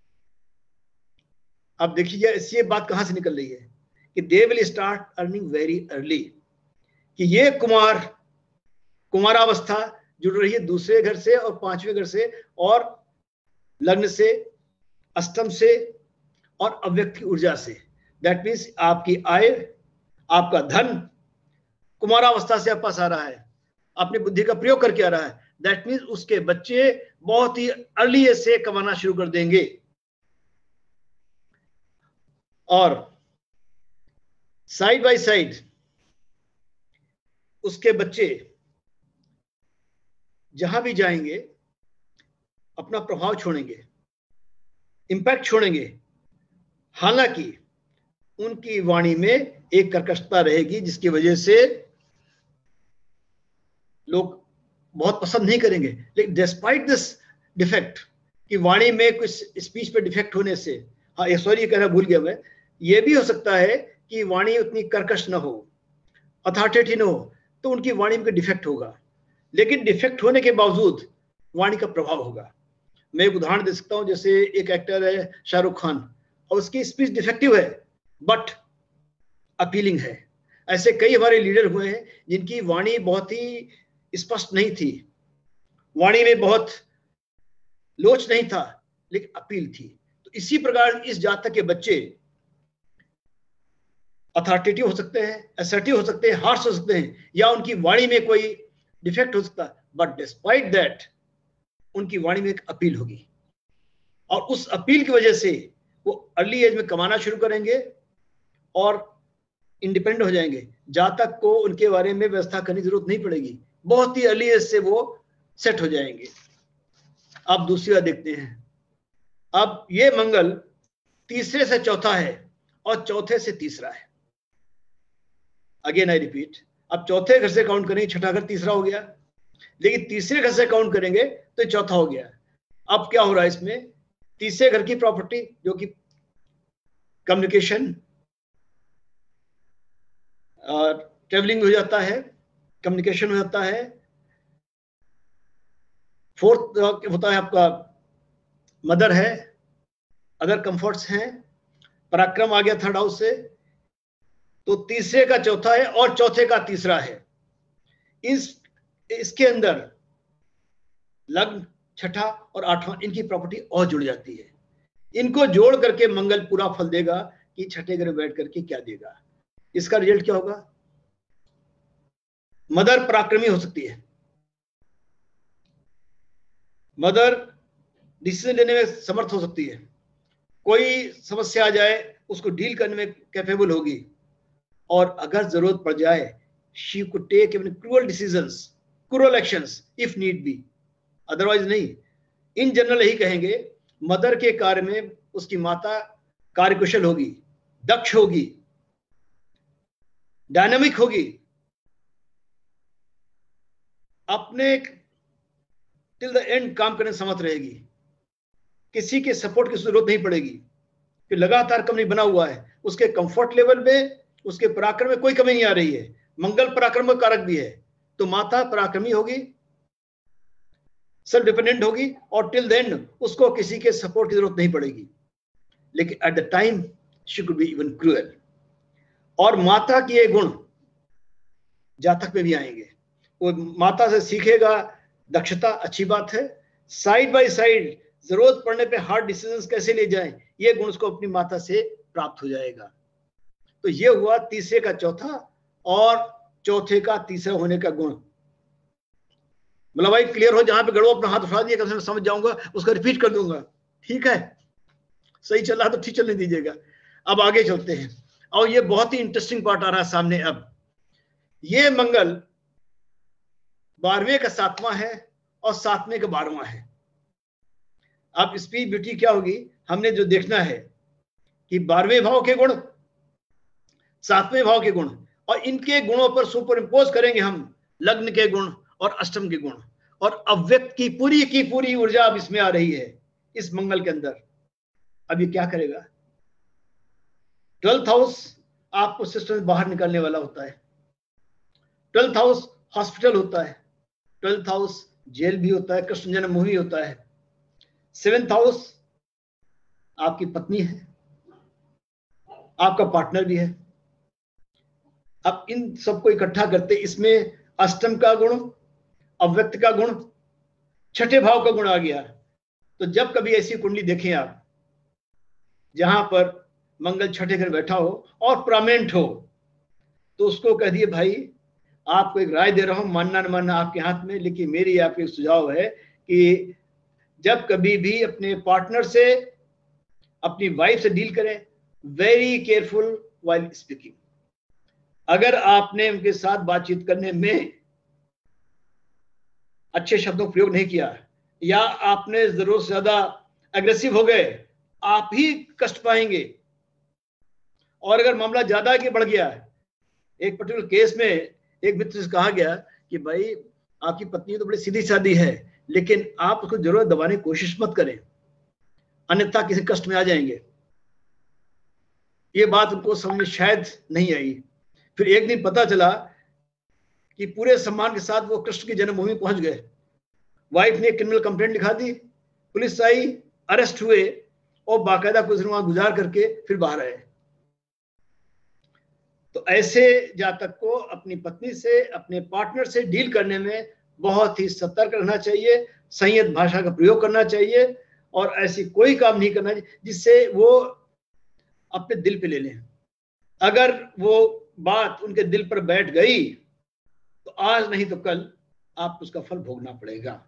अब देखिए ये बात कहां से निकल रही है कि they will start earning very early, कि ये कुमारावस्था जुड़ रही है दूसरे घर से और 5वें घर से और लग्न से, अष्टम से और अव्यक्त की ऊर्जा से। दैट मीन्स आपकी आय, आपका धन कुमारावस्था से आप पास आ रहा है, अपनी बुद्धि का प्रयोग करके आ रहा है। दैट मीन्स उसके बच्चे बहुत ही अर्ली से कमाना शुरू कर देंगे और साइड बाय साइड उसके बच्चे जहां भी जाएंगे अपना प्रभाव छोड़ेंगे, इंपैक्ट छोड़ेंगे। हालांकि उनकी वाणी में एक कर्कशता रहेगी जिसकी वजह से लोग बहुत पसंद नहीं करेंगे। लेकिन डिस्पाइट दिस डिफेक्ट, कि वाणी में कुछ स्पीच पे डिफेक्ट होने से, हाँ ये सॉरी कहना भूल गया मैं, ये भी हो सकता है कि वाणी उतनी कर्कश ना हो, अथॉरिटेटिव ना हो, तो उनकी वाणी में डिफेक्ट होगा। लेकिन डिफेक्ट होने के बावजूद वाणी का प्रभाव होगा। मैं एक उदाहरण दे सकता हूं, जैसे एक एक्टर है शाहरुख खान और उसकी स्पीच डिफेक्टिव है बट अपीलिंग है। ऐसे कई हमारे लीडर हुए हैं जिनकी वाणी बहुत ही स्पष्ट नहीं थी, वाणी में बहुत लोच नहीं था, लेकिन अपील थी। तो इसी प्रकार इस जातक के बच्चे अथॉरिटेटिव हो सकते हैं, असर्टिव हो सकते हैं, हार्श हो सकते हैं, या उनकी वाणी में कोई डिफेक्ट हो सकता है, बट डिस्पाइट दैट उनकी वाणी में एक अपील होगी और उस अपील की वजह से वो अर्ली एज में कमाना शुरू करेंगे और इंडिपेंडेंट हो जाएंगे। जातक को उनके बारे में व्यवस्था करने की जरूरत नहीं पड़ेगी, बहुत ही अर्ली एज से वो सेट हो जाएंगे। अब दूसरी बात देखते हैं। अब ये मंगल तीसरे से चौथा है और चौथे से तीसरा है। अगेन आई रिपीट, अब चौथे घर से काउंट करेंगे, छठा घर तीसरा हो गया, लेकिन तीसरे घर से काउंट करेंगे तो चौथा हो गया। अब क्या हो रहा है इसमें, तीसरे घर की प्रॉपर्टी जो कि कम्युनिकेशन, ट्रेवलिंग हो जाता है, कम्युनिकेशन हो जाता है। फोर्थ होता है आपका मदर है, अदर कंफर्ट्स हैं, पराक्रम आ गया थर्ड हाउस से, तो तीसरे का चौथा है और चौथे का तीसरा है। इसके अंदर लग्न, छठा और 8वां, इनकी प्रॉपर्टी और जुड़ जाती है। इनको जोड़ करके मंगल पूरा फल देगा कि छठे घर में बैठ करके क्या देगा। इसका रिजल्ट क्या होगा? मदर पराक्रमी हो सकती है, मदर डिसीजन लेने में समर्थ हो सकती है, कोई समस्या आ जाए उसको डील करने में कैपेबल होगी, और अगर जरूरत पड़ जाए she could take even cruel decisions, cruel actions if need be, otherwise नहीं। इन जनरल यही कहेंगे, मदर के कार्य में उसकी माता कार्यकुशल होगी, दक्ष होगी, डायनामिक होगी, अपने टिल द एंड काम करने में समर्थ रहेगी, किसी के सपोर्ट की जरूरत नहीं पड़ेगी, कि लगातार कमी बना हुआ है, उसके कंफर्ट लेवल में, उसके पराक्रम में कोई कमी नहीं आ रही है। मंगल पराक्रम कारक भी है, तो माता पराक्रमी होगी, सेल्फ डिपेंडेंट होगी, और टिल द एंड उसको किसी के सपोर्ट की जरूरत नहीं पड़ेगी। लेकिन at the time she could be even cruel. और माता के ये गुण जातक में भी आएंगे, वो माता से सीखेगा दक्षता, अच्छी बात है, साइड बाय साइड जरूरत पड़ने पे हार्ड डिसीजंस कैसे ले जाएं, ये गुण उसको अपनी माता से प्राप्त हो जाएगा। तो ये हुआ तीसरे का चौथा और चौथे का तीसरा होने का गुण। मतलब भाई क्लियर हो, जहां पे गड़ो अपना हाथ उठा दिया, मैं समझ जाऊंगा, उसका रिपीट कर दूंगा, ठीक है? सही चल रहा तो ठीक चलने दीजिएगा। अब आगे चलते हैं, और ये बहुत ही इंटरेस्टिंग पार्ट आ रहा है सामने। अब ये मंगल 12वें का 7वां है और 7वें का 12वां है। अब इसकी ब्यूटी क्या होगी, हमने जो देखना है कि 12वें भाव के गुण, 7वें भाव के गुण, और इनके गुणों पर सुपर इंपोज करेंगे हम लग्न के गुण और अष्टम के गुण, और अव्यक्त की पूरी ऊर्जा अब इसमें आ रही है इस मंगल के अंदर। अब ये क्या करेगा? 12th हाउस आपको सिस्टम से बाहर निकालने वाला होता है, 12th हाउस हॉस्पिटल होता है, 12th हाउस जेल भी होता है, कृष्ण जन्मभूमि होता है, 7th हाउस आपकी पत्नी है, आपका पार्टनर भी है। अब इन सबको इकट्ठा करते इसमें अष्टम का गुण, अव्यक्त का गुण, छठे भाव का गुण आ गया। तो जब कभी ऐसी कुंडली देखें आप जहां पर मंगल छठे घर बैठा हो और प्रॉमिनेंट हो, तो उसको कह दिए भाई आपको एक राय दे रहा हूं, मानना न मानना आपके हाथ में, लेकिन मेरी आपको एक सुझाव है कि जब कभी भी अपने पार्टनर से, अपनी वाइफ से डील करें, वेरी केयरफुल व्हाइल स्पीकिंग। अगर आपने उनके साथ बातचीत करने में अच्छे शब्दों का प्रयोग नहीं किया, या आपने जरूरत से ज्यादा एग्रेसिव हो गए, आप ही कष्ट पाएंगे। और अगर मामला ज्यादा आगे बढ़ गया, एक पर्टिकुलर केस में एक मित्र से कहा गया कि भाई आपकी पत्नी तो बड़ी सीधी सादी है, लेकिन आप उसको जरूर दबाने की कोशिश मत करें, अन्यथा किसी कष्ट में आ जाएंगे। ये बात उनको समझ में शायद नहीं आई। फिर एक दिन पता चला कि पूरे सम्मान के साथ वो कृष्ण की जन्मभूमि पहुंच गए। वाइफ ने क्रिमिनल कंप्लेंट लिखा दी, पुलिस आई, अरेस्ट हुए, और बाकायदा कुछ दिन वहां गुजार करके फिर बाहर आए। तो ऐसे जातक को अपनी पत्नी से, अपने पार्टनर से डील करने में बहुत ही सतर्क रहना चाहिए, संयत भाषा का प्रयोग करना चाहिए, और ऐसी कोई काम नहीं करना चाहिए जिससे वो अपने दिल पे ले लें। अगर वो बात उनके दिल पर बैठ गई तो आज नहीं तो कल आपको उसका फल भोगना पड़ेगा।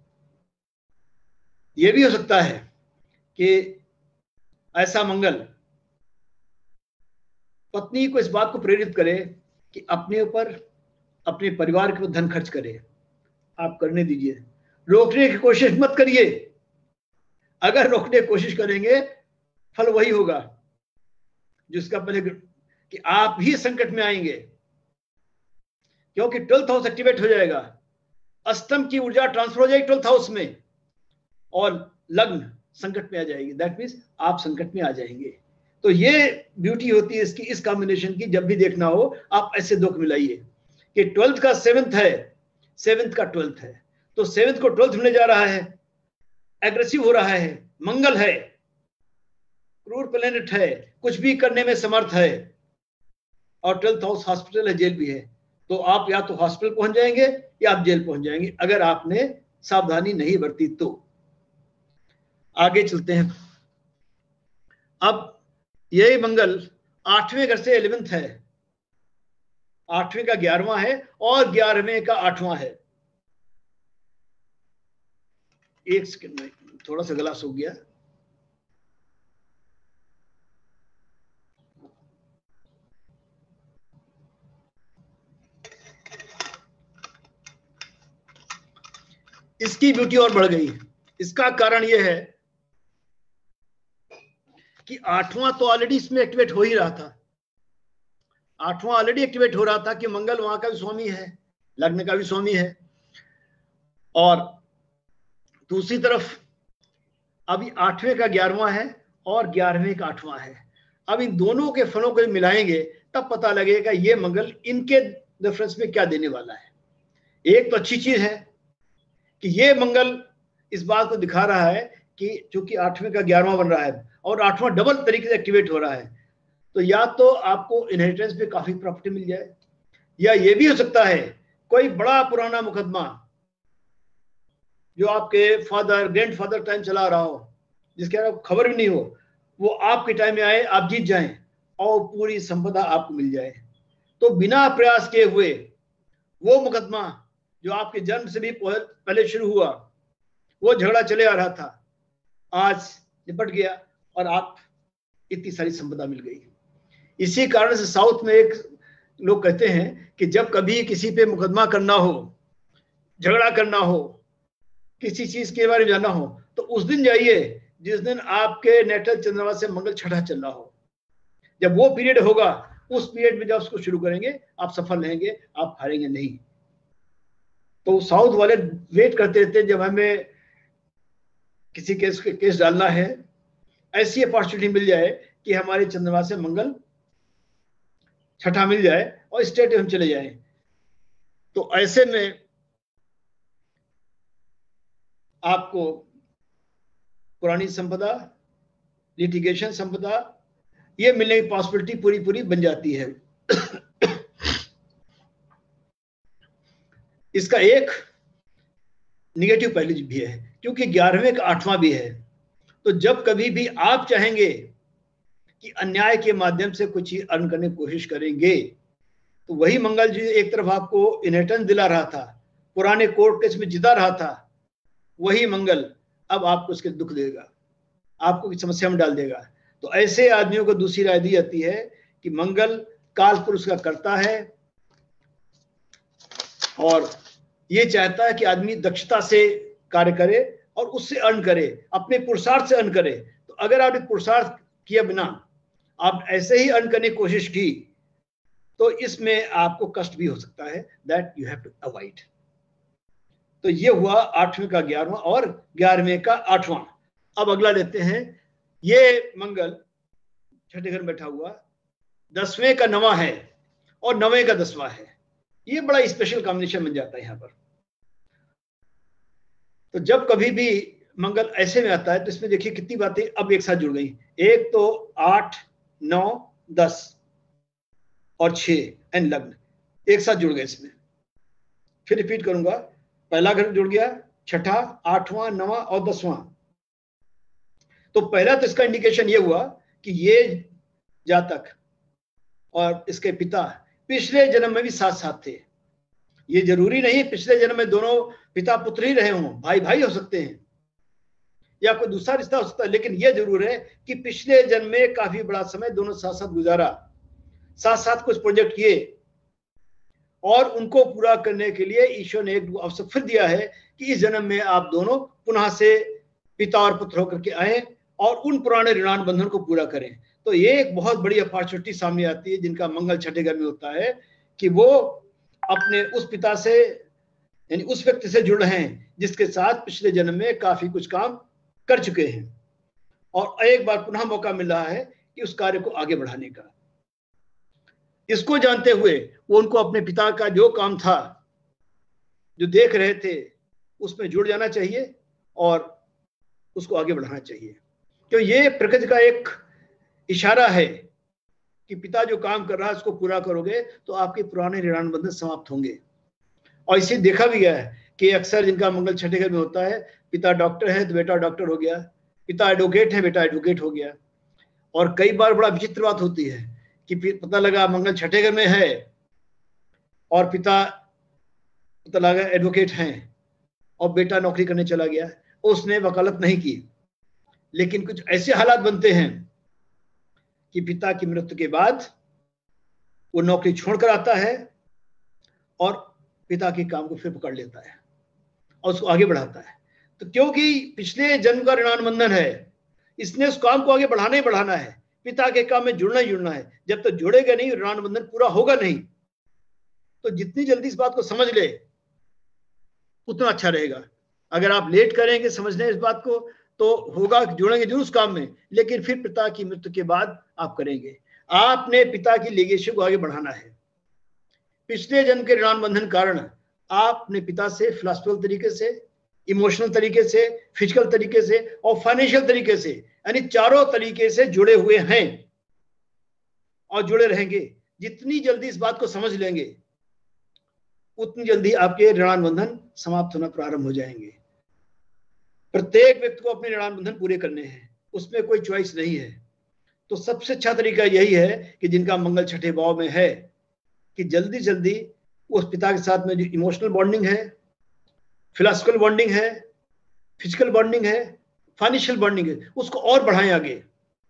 यह भी हो सकता है कि ऐसा मंगल पत्नी को इस बात को प्रेरित करे कि अपने ऊपर, अपने परिवार के ऊपर धन खर्च करे। आप करने दीजिए, रोकने की कोशिश मत करिए। अगर रोकने की कोशिश करेंगे फल वही होगा जिसका पहले, कि आप ही संकट में आएंगे, क्योंकि 12th हाउस एक्टिवेट हो जाएगा, अष्टम की ऊर्जा ट्रांसफर हो जाएगी 12th हाउस में, और लग्न संकट में आ जाएगी। दैट मीन्स आप संकट में आ जाएंगे। तो ये ब्यूटी होती है इसकी, इस कॉम्बिनेशन की। जब भी देखना हो आप ऐसे दो मिलाइए कि 12th का 7th है, 7th का 12th है, तो 7th को 12th होने जा रहा है, एग्रेसिव हो रहा है, मंगल है, क्रूर प्लेनेट है, कुछ भी करने में समर्थ है, और 12th हाउस हॉस्पिटल है, जेल भी है। तो आप या तो हॉस्पिटल पहुंच जाएंगे या आप जेल पहुंच जाएंगे, अगर आपने सावधानी नहीं बरती तो। आगे चलते हैं। अब यही मंगल 8वें घर से 11th है, 8वें का 11वां है और 11वें का 8वां है। एक सेकंड में, थोड़ा सा गला सूख गया। इसकी ब्यूटी और बढ़ गई। इसका कारण यह है कि 8वां तो ऑलरेडी इसमें एक्टिवेट हो ही रहा था, 8वां ऑलरेडी एक्टिवेट हो रहा था कि मंगल वहां का भी स्वामी है, लग्न का भी स्वामी है। और दूसरी तरफ अभी 8वें का 11वां है और 11वें का 8वां है। अब इन दोनों के फलों को मिलाएंगे तब पता लगेगा ये मंगल इनके रेफरेंस में क्या देने वाला है। एक तो अच्छी चीज है कि ये मंगल इस बात को दिखा रहा है कि चूंकि 8वें का 11वां बन रहा है और 8वां डबल तरीके से एक्टिवेट हो रहा है, तो या तो आपको इनहेरिटेंस पे काफी प्रॉपर्टी मिल जाए, या ये भी हो सकता है कोई बड़ा पुराना मुकदमा जो आपके फादर ग्रैंडफादर टाइम चला रहा हो, जिसके आपको खबर भी नहीं हो, वो आपके टाइम में आए, आप जीत जाएं और पूरी संपदा आपको मिल जाए। तो बिना प्रयास किए हुए वो मुकदमा जो आपके जन्म से भी पहले शुरू हुआ, वो झगड़ा चले आ रहा था, आज निपट गया और आप इतनी सारी संपदा मिल गई। इसी कारण से साउथ में एक लोग कहते हैं कि जब कभी किसी पे मुकदमा करना हो, झगड़ा करना हो, किसी चीज के बारे में जानना हो, तो उस दिन जाइए जिस दिन आपके नेटल चंद्रमा से मंगल छठा चल रहा हो। जब वो पीरियड होगा, उस पीरियड में जब उसको शुरू करेंगे आप सफल रहेंगे, आप हारेंगे नहीं। तो साउथ वाले वेट करते रहते जब हमें किसी केस डालना है, ऐसी अपॉर्चुनिटी मिल जाए कि हमारे चंद्रमा से मंगल छठा मिल जाए और स्टेट हम चले जाएं। तो ऐसे में आपको पुरानी संपदा, लिटिगेशन संपदा, ये मिलने की पॉसिबिलिटी पूरी पूरी बन जाती है। इसका एक निगेटिव पहलू भी है, क्योंकि 11वें का 8वां भी है। तो जब कभी भी आप चाहेंगे कि अन्याय के माध्यम से कुछ अर्न करने की कोशिश करेंगे, तो वही मंगल जी एक तरफ आपको इनहेरिटेंस दिला रहा था, पुराने कोर्ट केस में जिता रहा था, वही मंगल अब आपको उसके दुख देगा, आपको समस्या में डाल देगा। तो ऐसे आदमियों को दूसरी राय दी जाती है कि मंगल काल पुरुष का करता है और ये चाहता है कि आदमी दक्षता से कार्य करे और उससे अर्न करे, अपने पुरुषार्थ से अर्न करे। तो अगर आपने पुरुषार्थ किया बिना आप ऐसे ही अर्न करने की कोशिश की, तो इसमें आपको कष्ट भी हो सकता है, that you have to avoid. तो ये हुआ 8वें का 11वां और 11वें का 8वां। अब अगला लेते हैं, ये मंगल छठे घर में बैठा हुआ 10वें का 9वां है और 9वें का 10वां है। ये बड़ा स्पेशल कॉम्बिनेशन बन जाता है यहाँ पर। तो जब कभी भी मंगल ऐसे में आता है तो इसमें देखिए कितनी बातें अब एक साथ जुड़ गई। एक तो 8, 9, 10 और 6 एंड लग्न एक साथ जुड़ गए इसमें। फिर रिपीट करूंगा, पहला घर जुड़ गया, छठा, 8वां, 9वां और 10वां। तो पहला तो इसका इंडिकेशन ये हुआ कि ये जातक और इसके पिता पिछले जन्म में भी साथ साथ थे। ये जरूरी नहीं पिछले जन्म में दोनों पिता पुत्र ही रहे हों, भाई भाई हो सकते हैं या कोई दूसरा रिश्ता हो सकता है, लेकिन यह जरूर है कि पिछले जन्म में काफी बड़ा समय दोनों साथ साथ गुजारा, साथ साथ कुछ प्रोजेक्ट किए और उनको पूरा करने के लिए ईश्वर ने एक अवसर फिर दिया है कि इस जन्म में आप दोनों पुनः से पिता और पुत्र होकर के आए और उन पुराने ऋणान बंधन को पूरा करें। तो ये एक बहुत बड़ी अपॉर्चुनिटी सामने आती है जिनका मंगल छठे घर में होता है कि वो अपने उस पिता से यानी उस व्यक्ति से जुड़ रहे हैं जिसके साथ पिछले जन्म में काफी कुछ काम कर चुके हैं और एक बार पुनः मौका मिल रहा है कि उस कार्य को आगे बढ़ाने का। इसको जानते हुए वो उनको अपने पिता का जो काम था जो देख रहे थे उसमें जुड़ जाना चाहिए और उसको आगे बढ़ाना चाहिए, क्योंकि ये प्रकृति का एक इशारा है कि पिता जो काम कर रहा है उसको पूरा करोगे तो आपके पुराने ऋणान बंधन समाप्त होंगे। और इसे देखा भी गया है कि अक्सर जिनका मंगल छठे घर में होता है, पिता डॉक्टर है तो बेटा डॉक्टर हो गया, पिता एडवोकेट है बेटा एडवोकेट हो गया, और कई बार बड़ा विचित्र बात होती है कि पता लगा मंगल छठे घर में है और पिता पता लगा एडवोकेट हैं और बेटा नौकरी करने चला गया, उसने वकालत नहीं की। लेकिन कुछ ऐसे हालात बनते हैं कि पिता की मृत्यु के बाद वो नौकरी छोड़कर आता है और पिता के काम को फिर पकड़ लेता है और उसको आगे बढ़ाता है। तो क्योंकि पिछले जन्म का ऋणानुबंधन है, इसने उस काम को आगे बढ़ाना ही बढ़ाना है, पिता के काम में जुड़ना ही जुड़ना है। जब तक तो जुड़ेगा नहीं, ऋणानुबंधन पूरा होगा नहीं। तो जितनी जल्दी इस बात को समझ ले उतना अच्छा रहेगा। अगर आप लेट करेंगे समझने इस बात को तो होगा, जुड़ेंगे जरूर उस काम में, लेकिन फिर पिता की मृत्यु के बाद आप करेंगे। आपने पिता की लेगेसी को आगे बढ़ाना है। पिछले जन्म के ऋणानुबंधन कारण आपने पिता से फिलॉसफिकल तरीके से, इमोशनल तरीके से, फिजिकल तरीके से और फाइनेंशियल तरीके से, यानी चारों तरीके से जुड़े हुए हैं और जुड़े रहेंगे। जितनी जल्दी इस बात को समझ लेंगे उतनी जल्दी आपके ऋणानुबंधन समाप्त होना प्रारंभ हो जाएंगे। प्रत्येक व्यक्ति को अपने ऋणानुबंधन पूरे करने हैं, उसमें कोई चॉइस नहीं है। तो सबसे अच्छा तरीका यही है कि जिनका मंगल छठे भाव में है कि जल्दी जल्दी उस पिता के साथ में जो इमोशनल बॉन्डिंग है, फिलॉसफिकल बॉन्डिंग है, फिजिकल बॉन्डिंग है, फाइनेंशियल बॉन्डिंग है, उसको और बढ़ाएं आगे।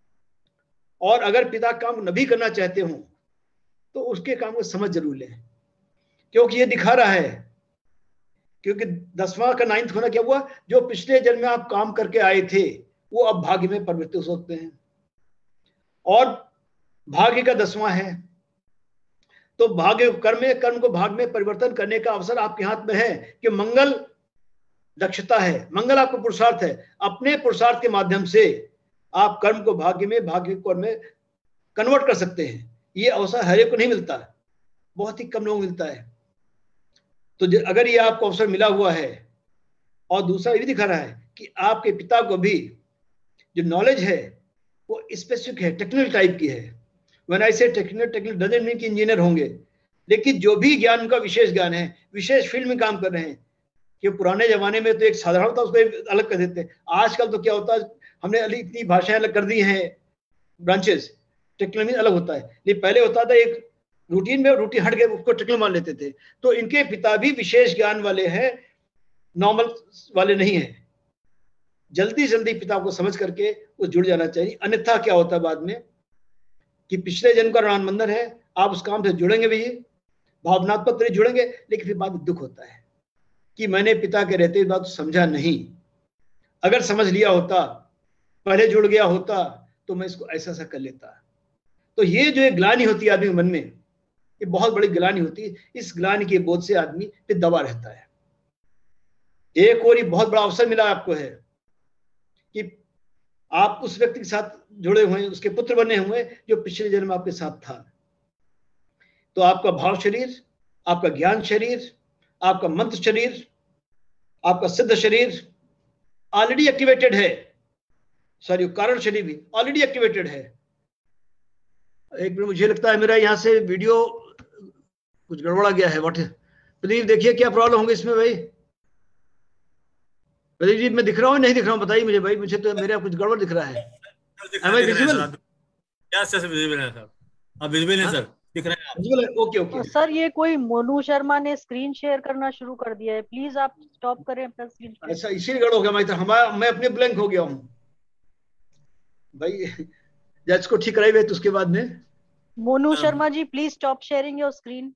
और अगर पिता काम न भी करना चाहते हो तो उसके काम को समझ जरूर लें, क्योंकि ये दिखा रहा है, क्योंकि 10वां का 9th होना क्या हुआ, जो पिछले जन्म में आप काम करके आए थे वो अब भाग्य में परिवर्तित हो सकते हैं। और भाग्य का 10वां है तो भाग्य कर्म को भाग्य में परिवर्तन करने का अवसर आपके हाथ में है कि मंगल दक्षता है, मंगल आपका पुरुषार्थ है। अपने पुरुषार्थ के माध्यम से आप कर्म को भाग्य में, भाग्य को कर्म में कन्वर्ट कर सकते हैं। ये अवसर हर एक को नहीं मिलता, बहुत ही कम लोगों को मिलता है। तो अगर ये आपको अवसर मिला हुआ है, और दूसरा ये भी दिखा रहा है कि आपके पिता को भी जो नॉलेज है वो स्पेसिफिक है, टेक्निकल टाइप की है। When I say technical doesn't mean कि इंजीनियर होंगे, लेकिन जो भी ज्ञान उनका विशेष ज्ञान है, विशेष फील्ड में काम कर रहे हैं। कि पुराने जमाने में तो एक साधारण था उसको अलग कर देते, आजकल तो क्या होता है, हमने इतनी भाषाएं अलग कर दी हैं, ब्रांचेस, टेक्निकल में अलग होता है। लेकिन पहले होता था एक रूटीन में, रूटीन हट गए उसको टेक्निकल मान लेते थे। तो इनके पिता भी विशेष ज्ञान वाले हैं, नॉर्मल वाले नहीं है। जल्दी जल्दी पिता को समझ करके वो जुड़ जाना चाहिए, अन्यथा क्या होता है बाद में कि पिछले जन्म का ऋणानुबंधन है, आप उस काम से जुड़ेंगे भी, भावनात्मक तरह जुड़ेंगे, लेकिन फिर बाद में दुख होता है कि मैंने पिता के रहते इस बात समझा नहीं। अगर समझ लिया होता, पहले जुड़ गया होता तो मैं इसको ऐसा ऐसा कर लेता। तो ये जो एक ग्लानि होती है आदमी के मन में, ये बहुत बड़ी ग्लानि होती है। इस ग्लानि के बोझ से आदमी फिर दबा रहता है। एक और ये बहुत बड़ा अवसर मिला आपको है कि आप उस व्यक्ति के साथ जुड़े हुए हैं, उसके पुत्र बने हुए जो पिछले जन्म आपके साथ था। तो आपका भाव शरीर, आपका ज्ञान शरीर, आपका मंत्र शरीर, आपका सिद्ध शरीर ऑलरेडी एक्टिवेटेड है। सॉरी, कारण शरीर भी ऑलरेडी एक्टिवेटेड है। एक मिनट, मुझे लगता है मेरा यहाँ से वीडियो कुछ गड़बड़ा गया है। व्हाट, प्रदीप देखिए क्या प्रॉब्लम होगी इसमें भाई। प्रदीप जी मैं दिख रहा हूँ नहीं दिख रहा हूँ, बताइए मुझे भाई, मुझे तो मेरा कुछ गड़बड़ दिख रहा है। Am I visible? क्या सर विजिबल है सर? अब विजिबल है सर, दिख रहे हैं आप? विजिबल है, ओके ओके। सर ये कोई मोनू शर्मा ने स्क्रीन शेयर करना शुरू कर दिया है, प्लीज आप स्टॉप करें अपना स्क्रीन शेयर। अच्छा, इसी गड़बड़ हो गया, मैं अपने ब्लैंक हो गया हूँ भाई। जज को ठीक कराई हुए तो उसके बाद में Monu Sharma ji please stop sharing your screen.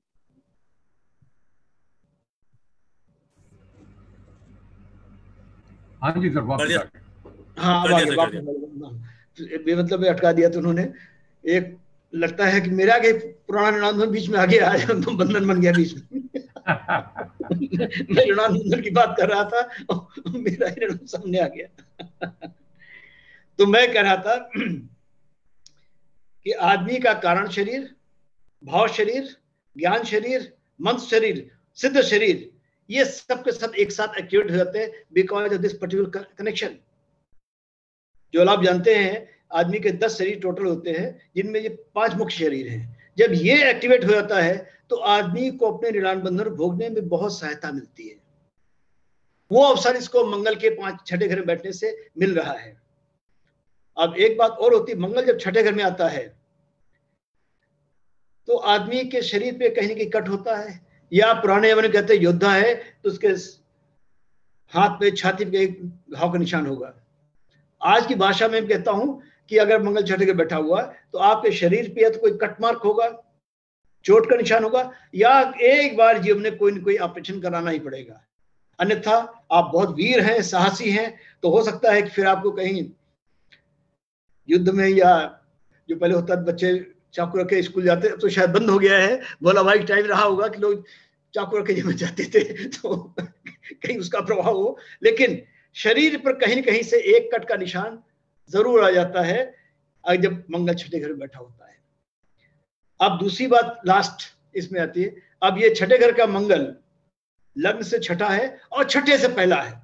हाँ जी सर, वापस हाँ अब आगे वापस, मतलब अटका दिया तो उन्होंने। एक लगता है कि मेरा के पुराना ऋणानुबंधन बीच में आ गया, आज बंधन बन गया बीच में। मैं ऋणानुबंधन की बात कर रहा था और मेरा ही ऋण सामने आ गया। तो मैं कह रहा था कि आदमी का कारण शरीर, भाव शरीर, ज्ञान शरीर, मंत्र शरीर, सिद्ध शरीर, ये सब के सब एक साथ एक्टिवेट हो जाते हैं because of this particular connection. जो आप जानते हैं आदमी के 10 शरीर टोटल होते हैं, जिनमें ये 5 मुख्य शरीर हैं। जब ये एक्टिवेट हो जाता है तो आदमी को अपने ऋणानुबंधन भोगने में बहुत सहायता मिलती है। वो अवसर इसको मंगल के 5 छठे घर में बैठने से मिल रहा है। अब एक बात और होती है, मंगल जब छठे घर में आता है तो आदमी के शरीर पे कहीं ना कहीं कट होता है, या पुराने जमाने कहते हैं योद्धा है तो उसके हाथ पे छाती पे एक घाव का निशान होगा। आज की भाषा में कहता हूं कि अगर मंगल छठे घर बैठा हुआ तो आपके शरीर पे या तो कोई कट मार्क होगा, चोट का निशान होगा, या एक बार जीवन में कोई न कोई ऑपरेशन कराना ही पड़ेगा। अन्यथा आप बहुत वीर हैं, साहसी हैं, तो हो सकता है कि फिर आपको कहीं युद्ध में, या जो पहले होता है बच्चे चाकू रख के स्कूल जाते, तो शायद बंद हो गया है, भोला भाई टाइम रहा होगा कि लोग चाकू रख के जब जाते थे तो कहीं उसका प्रभाव हो, लेकिन शरीर पर कहीं न कहीं से एक कट का निशान जरूर आ जाता है जब मंगल छठे घर में बैठा होता है। अब दूसरी बात लास्ट इसमें आती है, अब ये छठे घर का मंगल लग्न से छठा है और छठे से पहला है,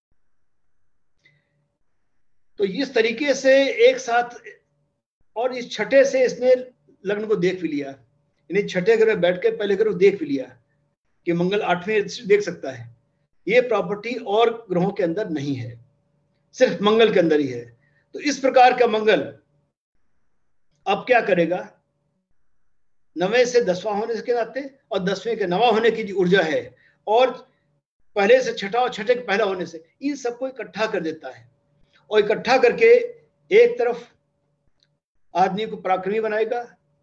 तो इस तरीके से एक साथ, और इस छठे से इसने लग्न को देख भी लिया, यानी छठे घर में बैठ के पहले घर को देख भी लिया कि मंगल 8वें देख सकता है। ये प्रॉपर्टी और ग्रहों के अंदर नहीं है, सिर्फ मंगल के अंदर ही है। तो इस प्रकार का मंगल अब क्या करेगा, 9वें से 10वां होने के नाते और 10वें के 9वां होने की जो ऊर्जा है, और पहले से छठा और छठे के पहला होने से, इन सबको इकट्ठा कर देता है, और इकट्ठा करके एक तरफ आदमी को पराक्रमी बनाएगा,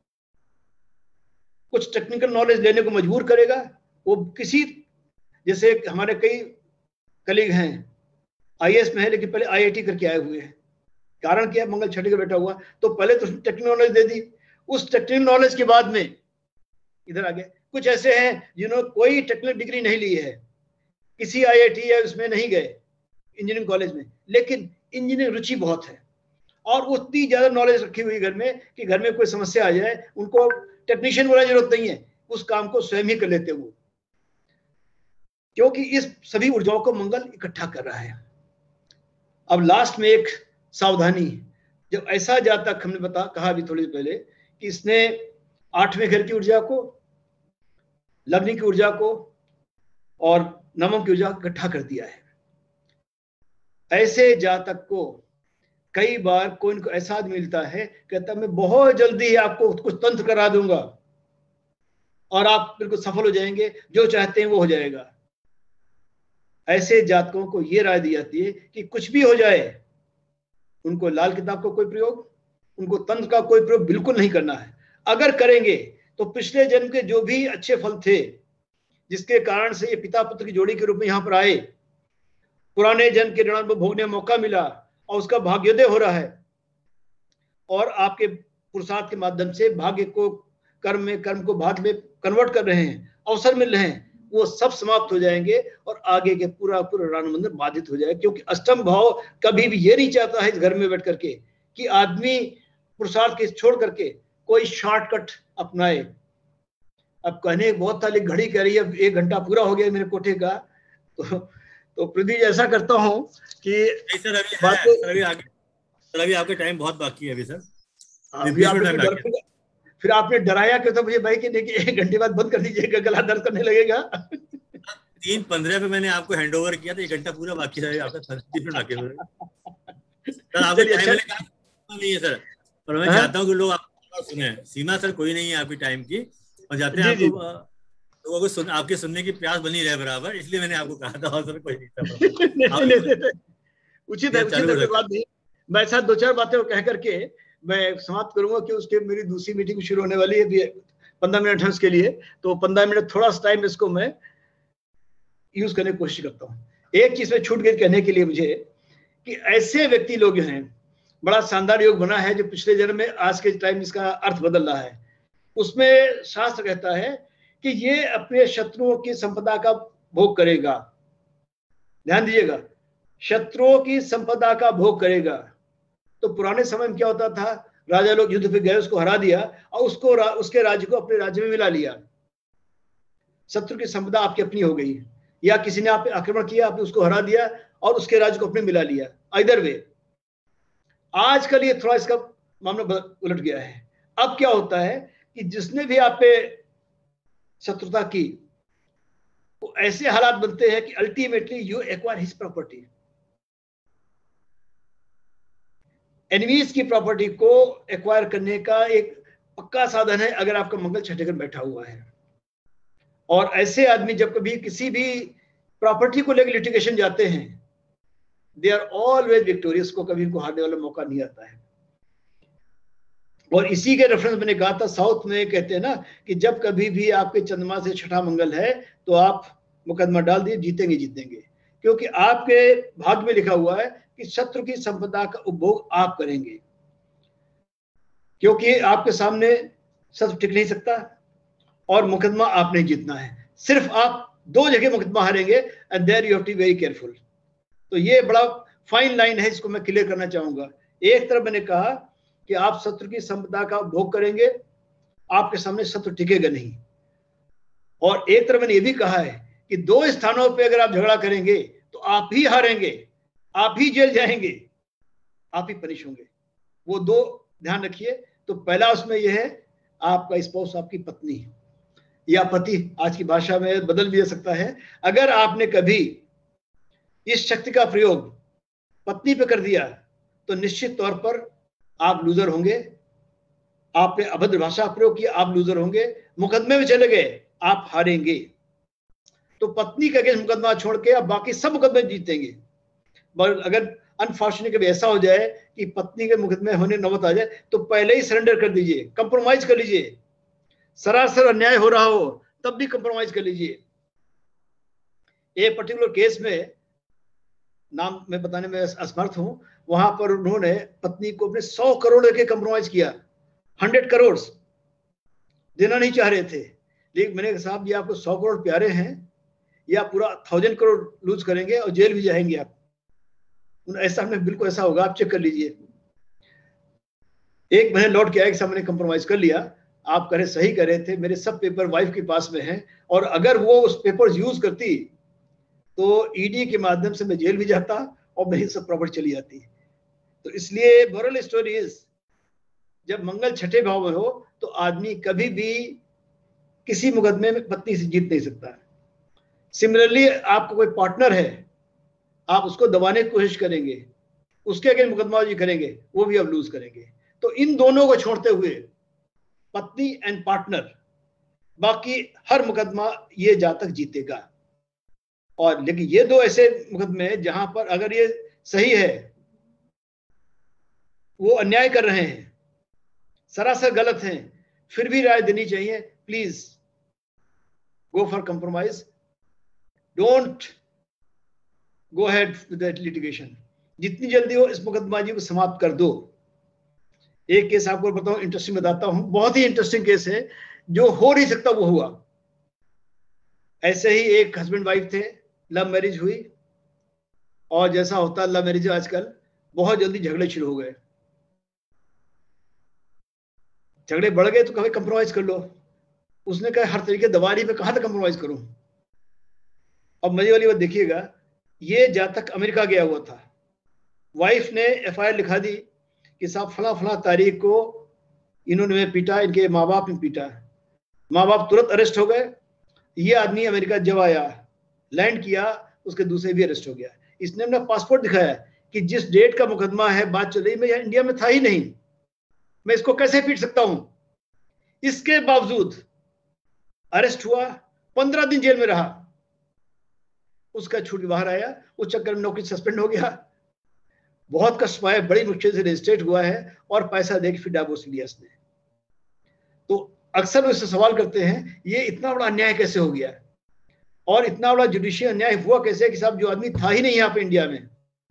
कुछ टेक्निकल नॉलेज लेने को मजबूर करेगा। वो किसी, जैसे हमारे कई कलीग हैं आईएएस में है लेकिन पहले आईआईटी करके आए हुए हैं, कारण क्या, मंगल छठे का बैठा हुआ, तो पहले तो टेक्निकल नॉलेज दे दी, उस टेक्निकल नॉलेज के बाद में इधर आ गए। कुछ ऐसे हैं जिन्होंने कोई टेक्निकल डिग्री नहीं ली है, किसी आईआईटी या उसमें नहीं गए इंजीनियरिंग कॉलेज में, लेकिन इंजीनियरिंग रुचि बहुत है और उतनी ज्यादा नॉलेज रखी हुई घर में कि घर में कोई समस्या आ जाए उनको टेक्नीशियन बोलने की जरूरत नहीं है, उस काम को स्वयं ही कर लेते वो, क्योंकि इस सभी ऊर्जाओं को मंगल इकट्ठा कर रहा है। अब लास्ट में एक सावधानी, जब ऐसा जातक हमने कहा अभी थोड़ी देर पहले कि इसने 8वें घर की ऊर्जा को, लग्न की ऊर्जा को और नवम की ऊर्जा को इकट्ठा कर दिया है, ऐसे जातक को कई बार कोई इनको ऐसा आदमी मिलता है, कहता मैं बहुत जल्दी ही आपको कुछ तंत्र करा दूंगा और आप बिल्कुल सफल हो जाएंगे, जो चाहते हैं वो हो जाएगा। ऐसे जातकों को ये राय दी जाती है कि कुछ भी हो जाए, उनको लाल किताब का कोई प्रयोग, उनको तंत्र का कोई प्रयोग बिल्कुल नहीं करना है। अगर करेंगे तो पिछले जन्म के जो भी अच्छे फल थे, जिसके कारण से ये पिता पुत्र की जोड़ी के रूप में यहां पर आए, पुराने जन्म के ऋण को भोगने का मौका मिला और उसका भाग्योदय हो रहा है, और आपके पुरुषार्थ के माध्यम से भाग्य को कर्म को भाग्य में कन्वर्ट कर रहे हैं, अवसर मिल रहे हैं, वो सब समाप्त हो जाएंगे और आगे के पूरा रणमंदिर बाधित हो जाएगा। क्योंकि अष्टम भाव कभी भी ये नहीं चाहता है इस घर में बैठ करके कि आदमी पुरुषार्थ के छोड़ करके कोई शॉर्टकट अपनाए। अब कहने बहुत था, लेकिन घड़ी कह रही है 1 घंटा पूरा हो गया मेरे कोठे का, तो प्रदीप ऐसा करता हूं कि सर अभी आपके टाइम बहुत बाकी है अभी सर, फिर आपने डराया कि तो मुझे भाई कि देखिए 1 घंटे बाद बंद कर दीजिएगा, गला दर्द करने लगेगा। 3:15 पे मैंने आपको हैंड ओवर किया था, 1 घंटा पूरा बाकी है आपका, सर आपके नहीं है सर, पर मैं चाहता हूँ कि लोग आपको सुने। सीमा सर कोई नहीं है आपकी टाइम की, और जाते हैं आपको लोगों को आपके सुनने की प्यास बनी रहे बराबर, इसलिए मैंने आपको कहा था, और सर कोई नहीं था। उचित है बात नहीं, मैं साथ 2-4 बातें कह करके मैं समाप्त करूंगा कि उसके मेरी दूसरी मीटिंग शुरू होने वाली है, 15 मिनट है उसके लिए, तो 15 मिनट थोड़ा सा टाइम इसको मैं यूज करने की कोशिश करता हूँ। एक चीज में छूट गई कहने के लिए मुझे कि ऐसे व्यक्ति लोग हैं, बड़ा शानदार योग बना है जो पिछले जन्म में आज के टाइम इसका अर्थ बदल रहा है। उसमें शास्त्र कहता है कि ये अपने शत्रुओं की संपदा का भोग करेगा। ध्यान दीजिएगा, शत्रुओं की संपदा का भोग करेगा। तो पुराने समय में क्या होता था, राजा लोग युद्ध पे गए, उसको हरा दिया और उसके राज्य को अपने राज्य में मिला लिया। शत्रु की संपदा आपकी अपनी हो गई, या किसी ने आप पे आक्रमण किया, आपने उसको हरा दिया और उसके राज्य को अपने मिला लिया। इधर वे आजकल ये थोड़ा इसका मामला उलट गया है। अब क्या होता है कि जिसने भी आप पे शत्रुता की, वो ऐसे हालात बनते हैं कि ultimately you acquire his property. Enemies की प्रॉपर्टी को एक्वायर करने का एक पक्का साधन है अगर आपका मंगल छठे घर बैठा हुआ है। और ऐसे आदमी जब कभी किसी भी प्रॉपर्टी को लेकर लिटिगेशन जाते हैं, दे आर ऑलवेज विक्टोरियस, को कभी इनको हारने वाला मौका नहीं आता है। और इसी के रेफरेंस मैंने कहा था, साउथ में कहते हैं ना कि जब कभी भी आपके चंद्रमा से छठा मंगल है तो आप मुकदमा डाल दिए, जीतेंगे जीतेंगे, क्योंकि आपके भाग्य में लिखा हुआ है कि शत्रु की संपदा का उपभोग आप करेंगे, क्योंकि आपके सामने शत्रु टिक नहीं सकता और मुकदमा आपने जीतना है। सिर्फ आप 2 जगह मुकदमा हारेंगे, and there you have to be very careful. तो ये बड़ा फाइन लाइन है, इसको मैं क्लियर करना चाहूंगा। एक तरफ मैंने कहा कि आप शत्रु की संपदा का उपभोग करेंगे, आपके सामने शत्रु टिकेगा नहीं, और एक तरफ मैंने ये भी कहा है कि 2 स्थानों पे अगर आप झगड़ा करेंगे तो आप ही हारेंगे, आप ही जेल जाएंगे, आप ही पनिश होंगे। वो 2 ध्यान रखिए। तो पहला उसमें यह है आपका स्पाउस, आपकी पत्नी या पति, आज की भाषा में बदल भी सकता है। अगर आपने कभी इस शक्ति का प्रयोग पत्नी पे कर दिया तो निश्चित तौर पर आप लूजर होंगे। आपने अभद्र भाषा प्रयोग किया, आप लूजर होंगे। मुकदमे में चले गए, आप हारेंगे। तो पत्नी का अगेंस्ट मुकदमा छोड़ के आप बाकी सब मुकदमे जीतेंगे। मगर अगर अनफॉर्चुनेट कभी ऐसा हो जाए कि पत्नी के मुकदमे होने नौबत आ जाए तो पहले ही सरेंडर कर दीजिए, कंप्रोमाइज कर लीजिए। सरासर अन्याय हो रहा हो तब भी कंप्रोमाइज कर लीजिए। एक पर्टिकुलर केस में, नाम मैं बताने में असमर्थ हूं, वहां पर उन्होंने पत्नी को अपने 100 करोड़ लेके कंप्रोमाइज किया। 100 करोड़ देना नहीं चाह रहे थे, लेकिन मैंने कहा साहब ये आपको 100 करोड़ प्यारे हैं या पूरा 1000 करोड़ लूज करेंगे और जेल भी जाएंगे आप। ऐसा हमने बिल्कुल ऐसा होगा, आप चेक कर लीजिए। 1 महीने लौट के आए कि साहब मैंने कंप्रोमाइज कर लिया, आप करे सही कर रहे थे, मेरे सब पेपर वाइफ के पास में हैं, और अगर वो उस पेपर यूज करती तो ईडी के माध्यम से मैं जेल भी जाता और मेरी सब प्रॉपर्टी चली जाती। तो इसलिए मोरल स्टोरी इज, जब मंगल छठे भाव में हो तो आदमी कभी भी किसी मुकदमे में पत्नी से जीत नहीं सकता। सिमिलरली आपका कोई पार्टनर है, आप उसको दबाने की कोशिश करेंगे, उसके अगेंस्ट मुकदमाबाजी करेंगे, वो भी आप लूज करेंगे। तो इन दोनों को छोड़ते हुए पत्नी एंड पार्टनर, बाकी हर मुकदमा ये जातक जीतेगा। और लेकिन ये 2 ऐसे मुकदमे जहां पर अगर ये सही है, वो अन्याय कर रहे हैं, सरासर गलत हैं, फिर भी राय देनी चाहिए, please go for compromise, don't go ahead with that litigation. जितनी जल्दी हो इस मुकदमाबाजी को समाप्त कर दो। एक केस आपको बताऊं, इंटरेस्टिंग बताता हूं, बहुत ही इंटरेस्टिंग केस है, जो हो नहीं सकता वो हुआ। ऐसे ही एक हस्बैंड वाइफ थे, लव मैरिज हुई, और जैसा होता है लव मैरिज आजकल, बहुत जल्दी झगड़े शुरू हो गए। झगड़े बढ़ गए तो कभी कंप्रोमाइज कर लो। उसने कहा हर तरीके दबा रही, मैं कहां तक कंप्रोमाइज करूं। अब मजे वाली बात देखिएगा, ये जातक अमेरिका गया हुआ था। वाइफ ने एफआईआर लिखा दी कि साहब फला फला तारीख को इन्होंने मैं पीटा, इनके माँ बाप ने पीटा। माँ बाप तुरंत अरेस्ट हो गए। ये आदमी अमेरिका जब आया, लैंड किया, उसके दूसरे भी अरेस्ट हो गया। इसने अपना पासपोर्ट दिखाया कि जिस डेट का मुकदमा है बात चल रही, मैं इंडिया में था ही नहीं, मैं इसको कैसे पीट सकता हूं। इसके बावजूद अरेस्ट हुआ, 15 दिन जेल में रहा, उसका छूट के बाहर आया, उस चक्कर में नौकरी सस्पेंड हो गया। बहुत कष्ट पाया, बड़ी मुश्किल से रजिस्ट्रेट हुआ है, और पैसा देकर फिर डाइवोर्स लिया इसने। तो अक्सर उससे सवाल करते हैं ये इतना बड़ा अन्याय कैसे हो गया, और इतना बड़ा जुडिशियल अन्याय हुआ कैसे कि साहब जो आदमी था ही नहीं यहाँ पे इंडिया में,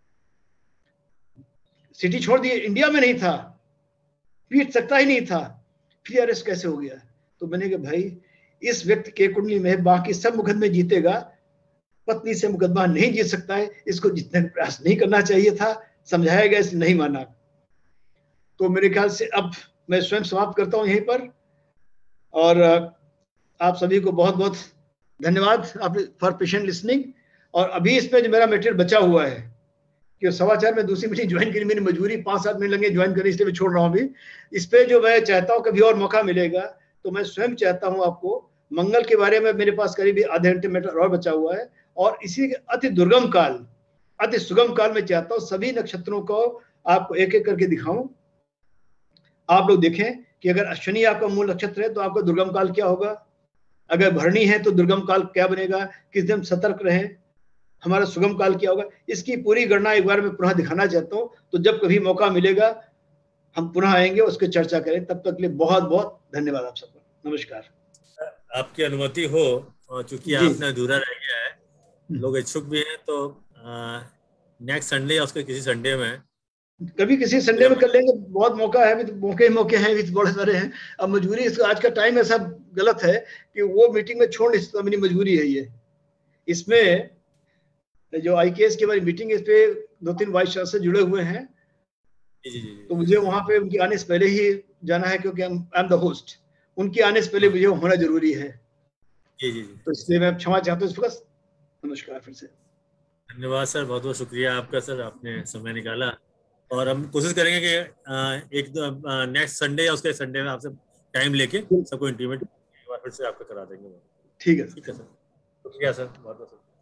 सिटी छोड़ दिए, इंडिया में नहीं था, पीट सकता ही नहीं था, फिर अरेस्ट कैसे हो गया। तो मैंने कहा भाई इस व्यक्ति के कुंडली में बाकी सब मुकदमे जीतेगा, पत्नी से मुकदमा नहीं जीत सकता है, इसको जीतने का प्रयास नहीं करना चाहिए था। समझाया गया, इसने नहीं माना। तो मेरे ख्याल से अब मैं स्वयं समाप्त करता हूं यहीं पर, और आप सभी को बहुत बहुत धन्यवाद फॉर पेशेंट लिसनिंग। और अभी इसमें जो मेरा मटेरियल बचा हुआ है कि 4:15 में दूसरी मीटिंग ज्वाइन करनी मेरी मजबूरी, 5-7 मिनट लगे ज्वाइन करने, इसलिए मैं छोड़ रहा हूँ अभी। इस पे जो मैं चाहता हूँ कभी और मौका मिलेगा तो मैं स्वयं चाहता हूँ आपको मंगल के बारे में, मेरे पास करीब आधे घंटे में और बचा हुआ है, और इसी अति दुर्गम काल, अति सुगम काल में चाहता हूँ सभी नक्षत्रों को आपको एक एक करके दिखाऊं। आप लोग देखें कि अगर शनि आपका मूल नक्षत्र है तो आपका दुर्गम काल क्या होगा, अगर भरणी है तो दुर्गम काल क्या बनेगा, किस दिन सतर्क रहे, हमारा सुगम काल क्या होगा। इसकी पूरी गणना एक बार मैं पुनः दिखाना चाहता हूँ। तो जब कभी मौका मिलेगा हम पुनः आएंगे, उसकी चर्चा करें। तब तक के लिए बहुत बहुत धन्यवाद आप सबको। नमस्कार। आपकी अनुमति हो, चूंकि आपने अधूरा रह गया है, लोग इच्छुक भी हैं, तो नेक्स्ट संडे या उसके किसी संडे में, कभी किसी संडे में कर लेंगे। बहुत मौका है, तो मौके हैं भी बड़े सारे हैं। अब मजबूरी, आज का टाइम ऐसा गलत है कि वो मीटिंग में छोड़ नहीं सकता, मेरी मजबूरी है ये। इसमें जो IKS की हमारी मीटिंग है, इस पे 2-3 वाइस चांसलर जुड़े हुए हैं। जी। तो मुझे वहां पे उनके आने से पहले ही जाना है, क्योंकि आई एम द होस्ट। उनके आने से पहले मुझे होना जरूरी है। जी। तो इसलिए मैं क्षमा चाहता हूँ इस वक्त। नमस्कार फिर से। धन्यवाद सर, बहुत बहुत शुक्रिया आपका सर, आपने समय निकाला। और हम कोशिश करेंगे कि एक नेक्स्ट संडे या उसके संडे में आपसे टाइम लेके सबको इंटीमेट फिर से आपका करा देंगे। ठीक है सर, शुक्रिया सर, बहुत बहुत।